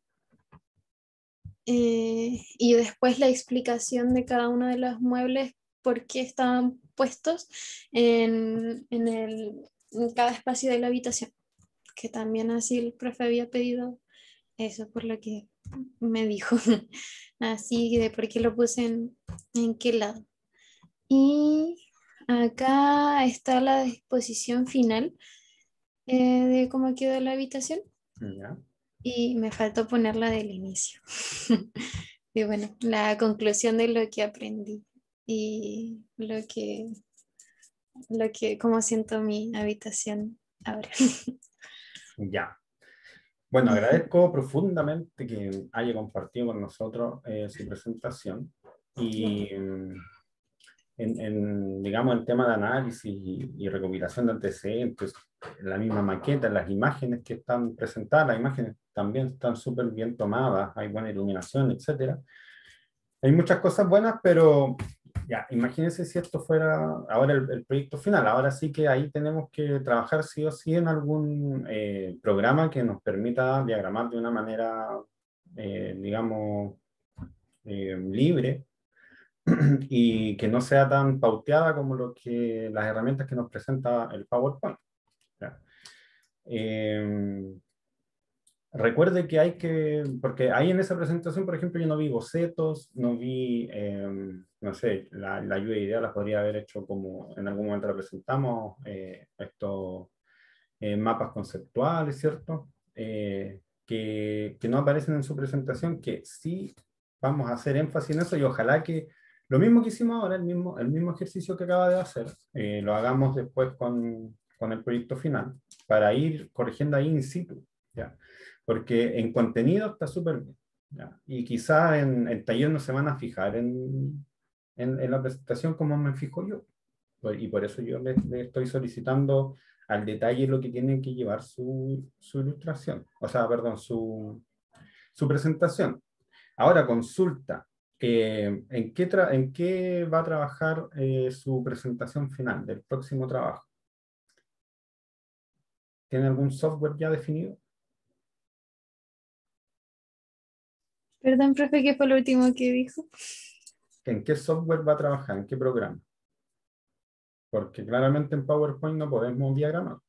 Eh, y después la explicación de cada uno de los muebles, por qué estaban puestos en, en, el, en cada espacio de la habitación, que también así el profe había pedido eso, por lo que me dijo, así de por qué lo puse en, en qué lado. Y acá está la disposición final eh, de cómo quedó la habitación Ya. y me faltó ponerla del inicio. Y bueno, la conclusión de lo que aprendí y lo que, lo que, cómo siento mi habitación ahora. Ya. Bueno, agradezco profundamente que haya compartido con nosotros eh, su presentación y mm, en, en, digamos, el tema de análisis y, y recopilación de antecedentes, la misma maqueta, las imágenes que están presentadas, las imágenes también están súper bien tomadas, hay buena iluminación, etcétera. Hay muchas cosas buenas, pero ya, imagínense si esto fuera ahora el, el proyecto final. Ahora sí que ahí tenemos que trabajar sí o sí en algún eh, programa que nos permita diagramar de una manera, eh, digamos, eh, libre y que no sea tan pauteada como lo que las herramientas que nos presenta el PowerPoint. ¿Ya? Eh, recuerde que hay que, porque ahí en esa presentación, por ejemplo, yo no vi bocetos, no vi, eh, no sé, la, la lluvia de ideas la podría haber hecho como en algún momento la presentamos, eh, estos eh, mapas conceptuales, ¿cierto? Eh, que, que no aparecen en su presentación, que sí vamos a hacer énfasis en eso y ojalá que lo mismo que hicimos ahora, el mismo, el mismo ejercicio que acaba de hacer, eh, lo hagamos después con, con el proyecto final, para ir corrigiendo ahí in situ, ¿ya? Porque en contenido está súper bien, ¿ya? Y quizá en el taller no se van a fijar en, en, en la presentación como me fijo yo. Y por eso yo le, le estoy solicitando al detalle lo que tiene que llevar su, su ilustración, o sea, perdón, su, su presentación. Ahora consulta, eh, ¿en, qué tra- ¿en qué va a trabajar eh, su presentación final del próximo trabajo? ¿Tiene algún software ya definido? Perdón, profe, ¿qué fue lo último que dijo? ¿En qué software va a trabajar? ¿En qué programa? Porque claramente en PowerPoint no podemos diagramar.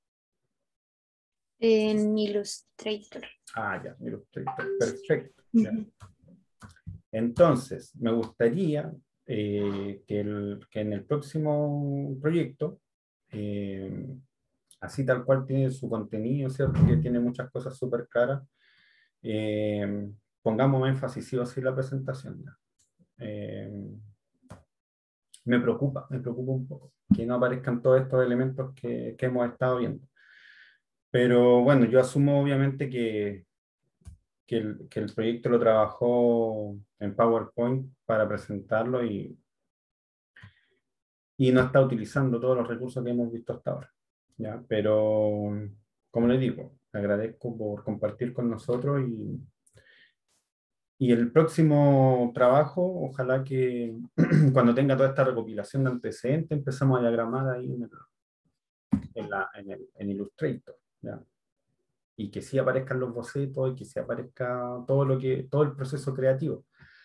En Illustrator. Ah, ya, Illustrator, perfecto. Ya. Ujú. Entonces, me gustaría eh, que, el- que en el próximo proyecto, eh, así tal cual tiene su contenido, ¿cierto? Que tiene muchas cosas súper claras, eh, pongamos énfasis sí o sí en la presentación. ¿Ya? Eh, me preocupa, me preocupa un poco que no aparezcan todos estos elementos que, que hemos estado viendo. Pero bueno, yo asumo obviamente que, que el, que el proyecto lo trabajó en PowerPoint para presentarlo y, y no está utilizando todos los recursos que hemos visto hasta ahora. ¿Ya? Pero, como les digo, le agradezco por compartir con nosotros y, y el próximo trabajo, ojalá que cuando tenga toda esta recopilación de antecedentes, empezamos a diagramar ahí en, el, en, la, en, el, en Illustrator. ¿Ya? Y que sí aparezcan los bocetos y que sí aparezca todo, lo que, todo el proceso creativo.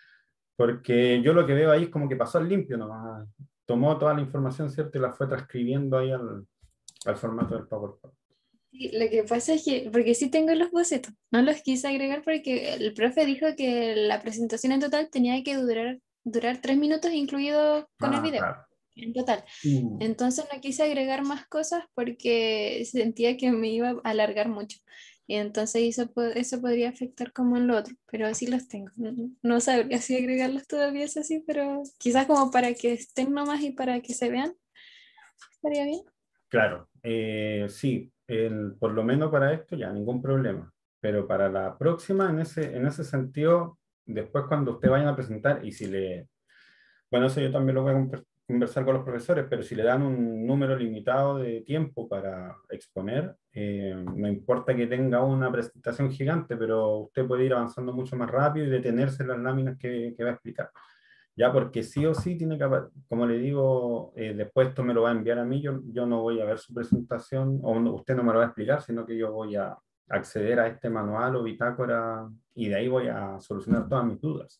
Porque yo lo que veo ahí es como que pasó al limpio nomás. Tomó toda la información, ¿cierto? Y la fue transcribiendo ahí al, al formato del PowerPoint. Sí, lo que pasa es que, porque sí tengo los bocetos, no los quise agregar porque el profe dijo que la presentación en total tenía que durar, durar tres minutos incluido con el Ah, video, claro. en total. Uh, Entonces no quise agregar más cosas porque sentía que me iba a alargar mucho. Y entonces eso, po- eso podría afectar como en lo otro, pero así los tengo. No, no sabría si agregarlos todavía es así, pero quizás como para que estén nomás y para que se vean, estaría bien. claro. Eh, sí, el, por lo menos para esto ya, ningún problema. Pero para la próxima, en ese, en ese sentido, después cuando usted vaya a presentar, y si le, bueno, eso yo también lo voy a conver- conversar con los profesores, pero si le dan un número limitado de tiempo para exponer, eh, no importa que tenga una presentación gigante, pero usted puede ir avanzando mucho más rápido y detenerse en las láminas que, que va a explicar. Ya, porque sí o sí tiene que, apa- como le digo, eh, después esto me lo va a enviar a mí, yo, yo no voy a ver su presentación, o no- usted no me lo va a explicar, sino que yo voy a acceder a este manual o bitácora y de ahí voy a solucionar todas mis dudas.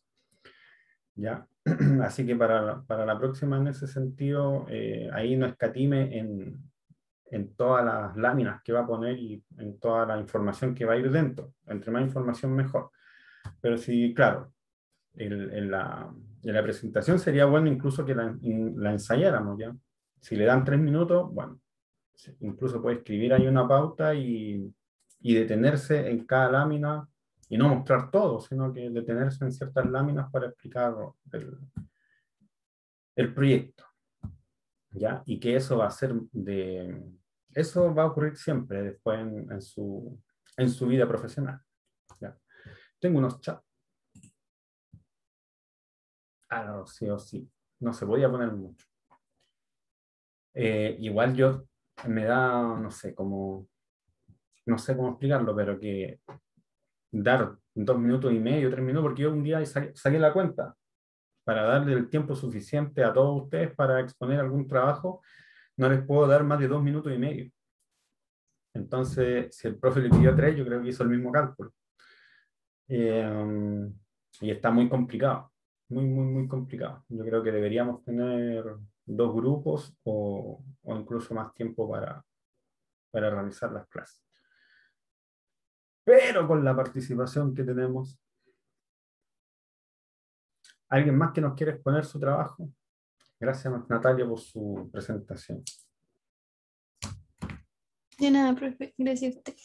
¿Ya? Así que para, la- para la próxima, en ese sentido, eh, ahí no escatime en, en todas las láminas que va a poner y en toda la información que va a ir dentro. Entre más información, mejor. Pero sí, claro, el- en la, en la presentación sería bueno incluso que la, in- la ensayáramos, ¿ya? Si le dan tres minutos, bueno, sí, incluso puede escribir ahí una pauta y, y detenerse en cada lámina y no mostrar todo, sino que detenerse en ciertas láminas para explicar el, el proyecto, ¿ya? Y que eso va a ser de... Eso va a ocurrir siempre después en, en su, en su vida profesional, ¿ya? Tengo unos chats. Ah, no, sí o sí. No se podía poner mucho. Eh, igual yo me da, no sé, como, no sé cómo explicarlo, pero que dar dos minutos y medio, tres minutos, porque yo un día sa- saqué la cuenta para darle el tiempo suficiente a todos ustedes para exponer algún trabajo, no les puedo dar más de dos minutos y medio. Entonces, si el profe le pidió tres, yo creo que hizo el mismo cálculo. Eh, y está muy complicado, muy, muy, muy complicado. Yo creo que deberíamos tener dos grupos o, o incluso más tiempo para, para realizar las clases. pero con la participación que tenemos. ¿Alguien más que nos quiere exponer su trabajo? Gracias, Natalia, por su presentación. De nada, profe. Gracias a usted.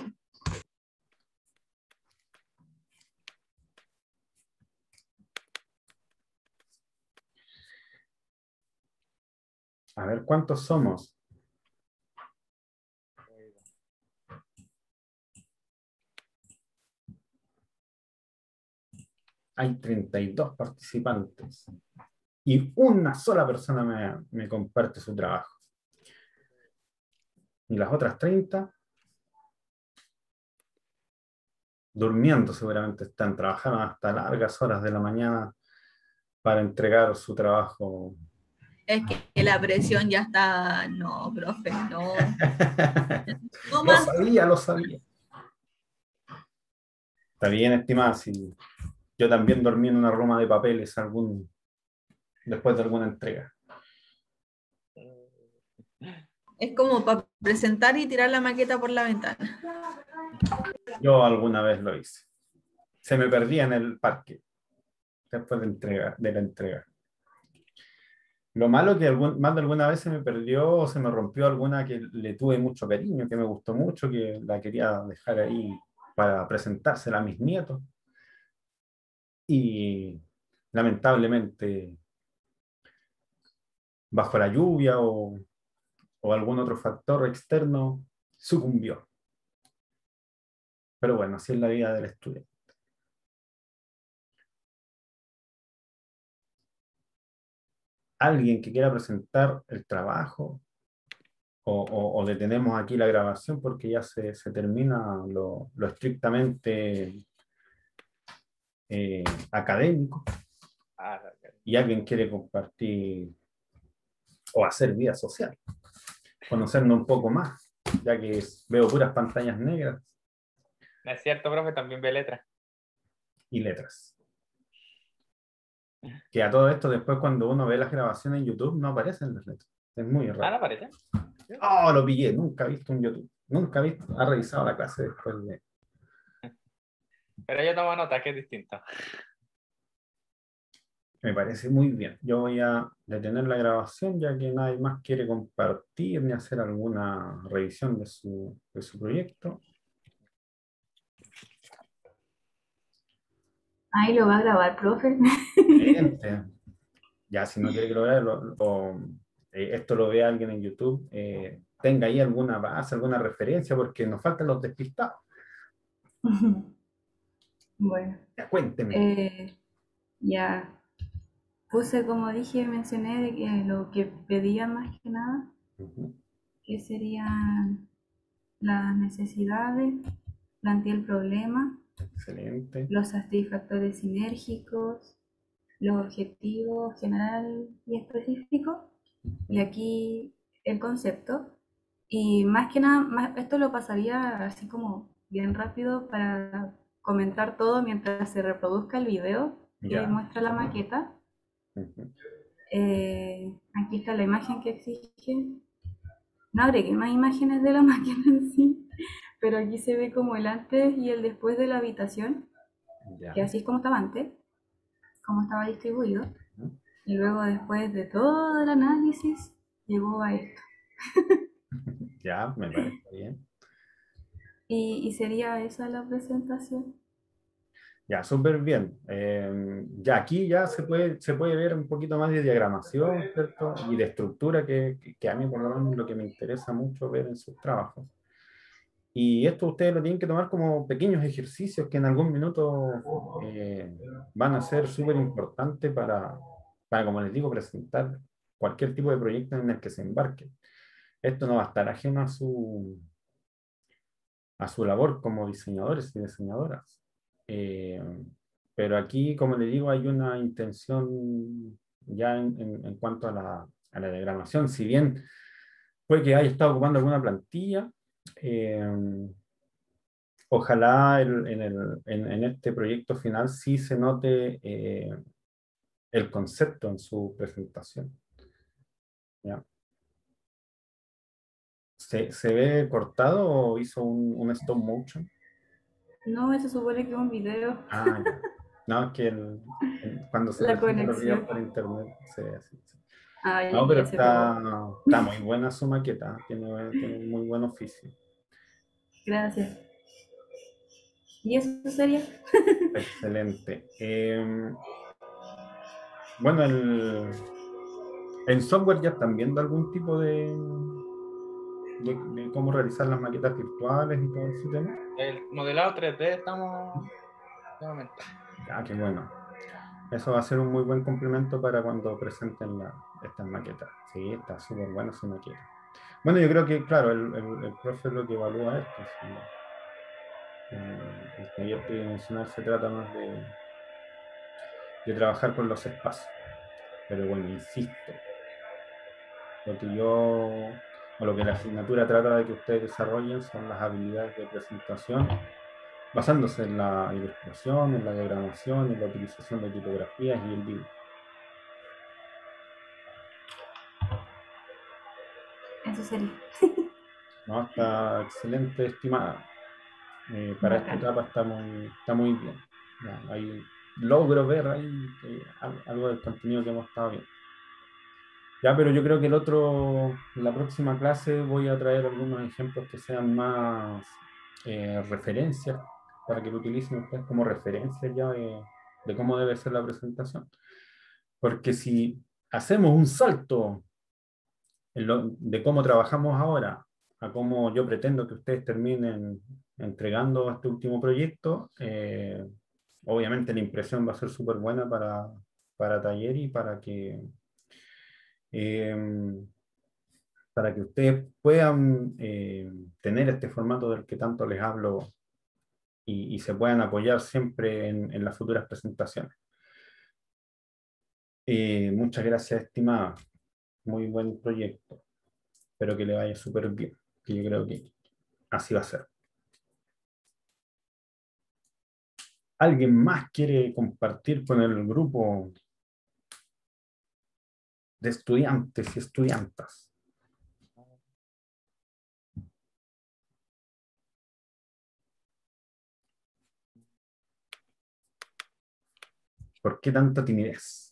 A ver, ¿cuántos somos? Hay treinta y dos participantes y una sola persona me, me comparte su trabajo. Y las otras treinta, durmiendo seguramente están, trabajaron hasta largas horas de la mañana para entregar su trabajo. Es que la presión ya está, no, profe, no. No Lo más. sabía, lo sabía. Está bien, estimada, si yo también dormí en una roma de papeles algún, después de alguna entrega. Es como para presentar y tirar la maqueta por la ventana. Yo alguna vez lo hice. Se me perdía en el parque después de, entrega, de la entrega. Lo malo es que algún, más de alguna vez se me perdió o se me rompió alguna que le tuve mucho cariño, que me gustó mucho, que la quería dejar ahí para presentársela a mis nietos. Y lamentablemente, bajo la lluvia o, o algún otro factor externo, sucumbió. Pero bueno, así es la vida del estudiante. Alguien que quiera presentar el trabajo o, o, o detenemos aquí la grabación porque ya se, se termina lo, lo estrictamente eh, académico Ah, y alguien quiere compartir o hacer vida social, conocernos un poco más, ya que veo puras pantallas negras no es cierto, profe, también ve letras. y letras. Que a todo esto después cuando uno ve las grabaciones en YouTube no aparecen las letras. Es muy Ah, ¿no raro. aparece? Oh, lo pillé, nunca he visto un YouTube. Nunca he visto, ha revisado la clase después de... Pero yo tomo nota, que es distinto. Me parece muy bien. Yo voy a detener la grabación ya que nadie más quiere compartir ni hacer alguna revisión de su, de su proyecto. Ahí lo va a grabar, profe. Excelente. Ya, si no quiere que lo vea, lo- o, eh, esto lo vea alguien en YouTube, eh, tenga ahí alguna base, alguna referencia, porque nos faltan los despistados. Bueno, Ya, cuénteme. eh, ya puse, como dije, mencioné de que lo que pedía más que nada, Ujú. que serían las necesidades, planteé el problema, Excelente. los satisfactores sinérgicos, los objetivos general y específico, y aquí el concepto. Y más que nada, más- esto lo pasaría así como bien rápido para comentar todo mientras se reproduzca el video que Ya. muestra la maqueta. Ujú. Eh, aquí está la imagen que exige. No agregué más imágenes de la maqueta en sí, pero aquí se ve como el antes y el después de la habitación, Ya. que así es como estaba antes, como estaba distribuido. Ujú. Y luego, después de todo el análisis, llegó a esto. Ya, me parece bien. Y, y sería esa la presentación. Ya, súper bien. Eh, ya aquí ya se puede, se puede ver un poquito más de diagramación, ¿cierto? Y de estructura que, que- que a mí por lo menos es lo que me interesa mucho ver en sus trabajos. Y esto ustedes lo tienen que tomar como pequeños ejercicios que en algún minuto eh, van a ser súper importantes para, para, como les digo, presentar cualquier tipo de proyecto en el que se embarquen. Esto no va a estar ajeno a su, a su labor como diseñadores y diseñadoras. Eh, pero aquí, como le digo, hay una intención ya en, en- en cuanto a la, a la diagramación. Si bien puede que haya estado ocupando alguna plantilla, eh, ojalá el- en, el- en- en este proyecto final sí se note eh, el concepto en su presentación. ¿Ya? ¿Se, se ve cortado o hizo un, un stop motion? No, eso supone que es un video. Ah, ya. No, es que el- el- cuando se La transmiten los videos conexión. por internet se ve así. Sí. No, Ay, pero ya se pegó. está, está muy buena su maqueta, ¿eh? tiene, tiene un muy buen oficio. Gracias. ¿Y eso sería? Excelente. Eh, bueno, el, en software ya están viendo algún tipo de, de, de cómo realizar las maquetas virtuales y todo ese tema. El modelado tres D estamos de momento. Ah, qué bueno. Eso va a ser un muy buen complemento para cuando presenten la, estas maquetas. Sí, está súper buena su maqueta. Bueno, yo creo que, claro, el, el, el profe es lo que evalúa esto. Sí. El, el taller tridimensional se trata más de, de trabajar con los espacios. Pero bueno, insisto, lo que yo, o lo que la asignatura trata de que ustedes desarrollen son las habilidades de presentación, basándose en la ilustración, en la diagramación, en la utilización de tipografías y el dibujo. Eso sería. ¿No? Está excelente, estimada. Eh, para esta Bacán. etapa está muy, está muy bien. Ya, ahí logro ver ahí eh, al- algo del contenido que hemos estado viendo. Ya, pero yo creo que el otro, la próxima clase voy a traer algunos ejemplos que sean más eh, referencias para que lo utilicen ustedes como referencia ya de, de cómo debe ser la presentación. Porque si hacemos un salto en lo- de cómo trabajamos ahora a cómo yo pretendo que ustedes terminen entregando este último proyecto, eh, obviamente la impresión va a ser súper buena para, para taller y para que, eh, para que ustedes puedan eh, tener este formato del que tanto les hablo y, y se puedan apoyar siempre en, en las futuras presentaciones. Eh, muchas gracias, estimada. Muy buen proyecto. Espero que le vaya súper bien, que yo creo que así va a ser. ¿Alguien más quiere compartir con el grupo de estudiantes y estudiantas? ¿Por qué tanta timidez?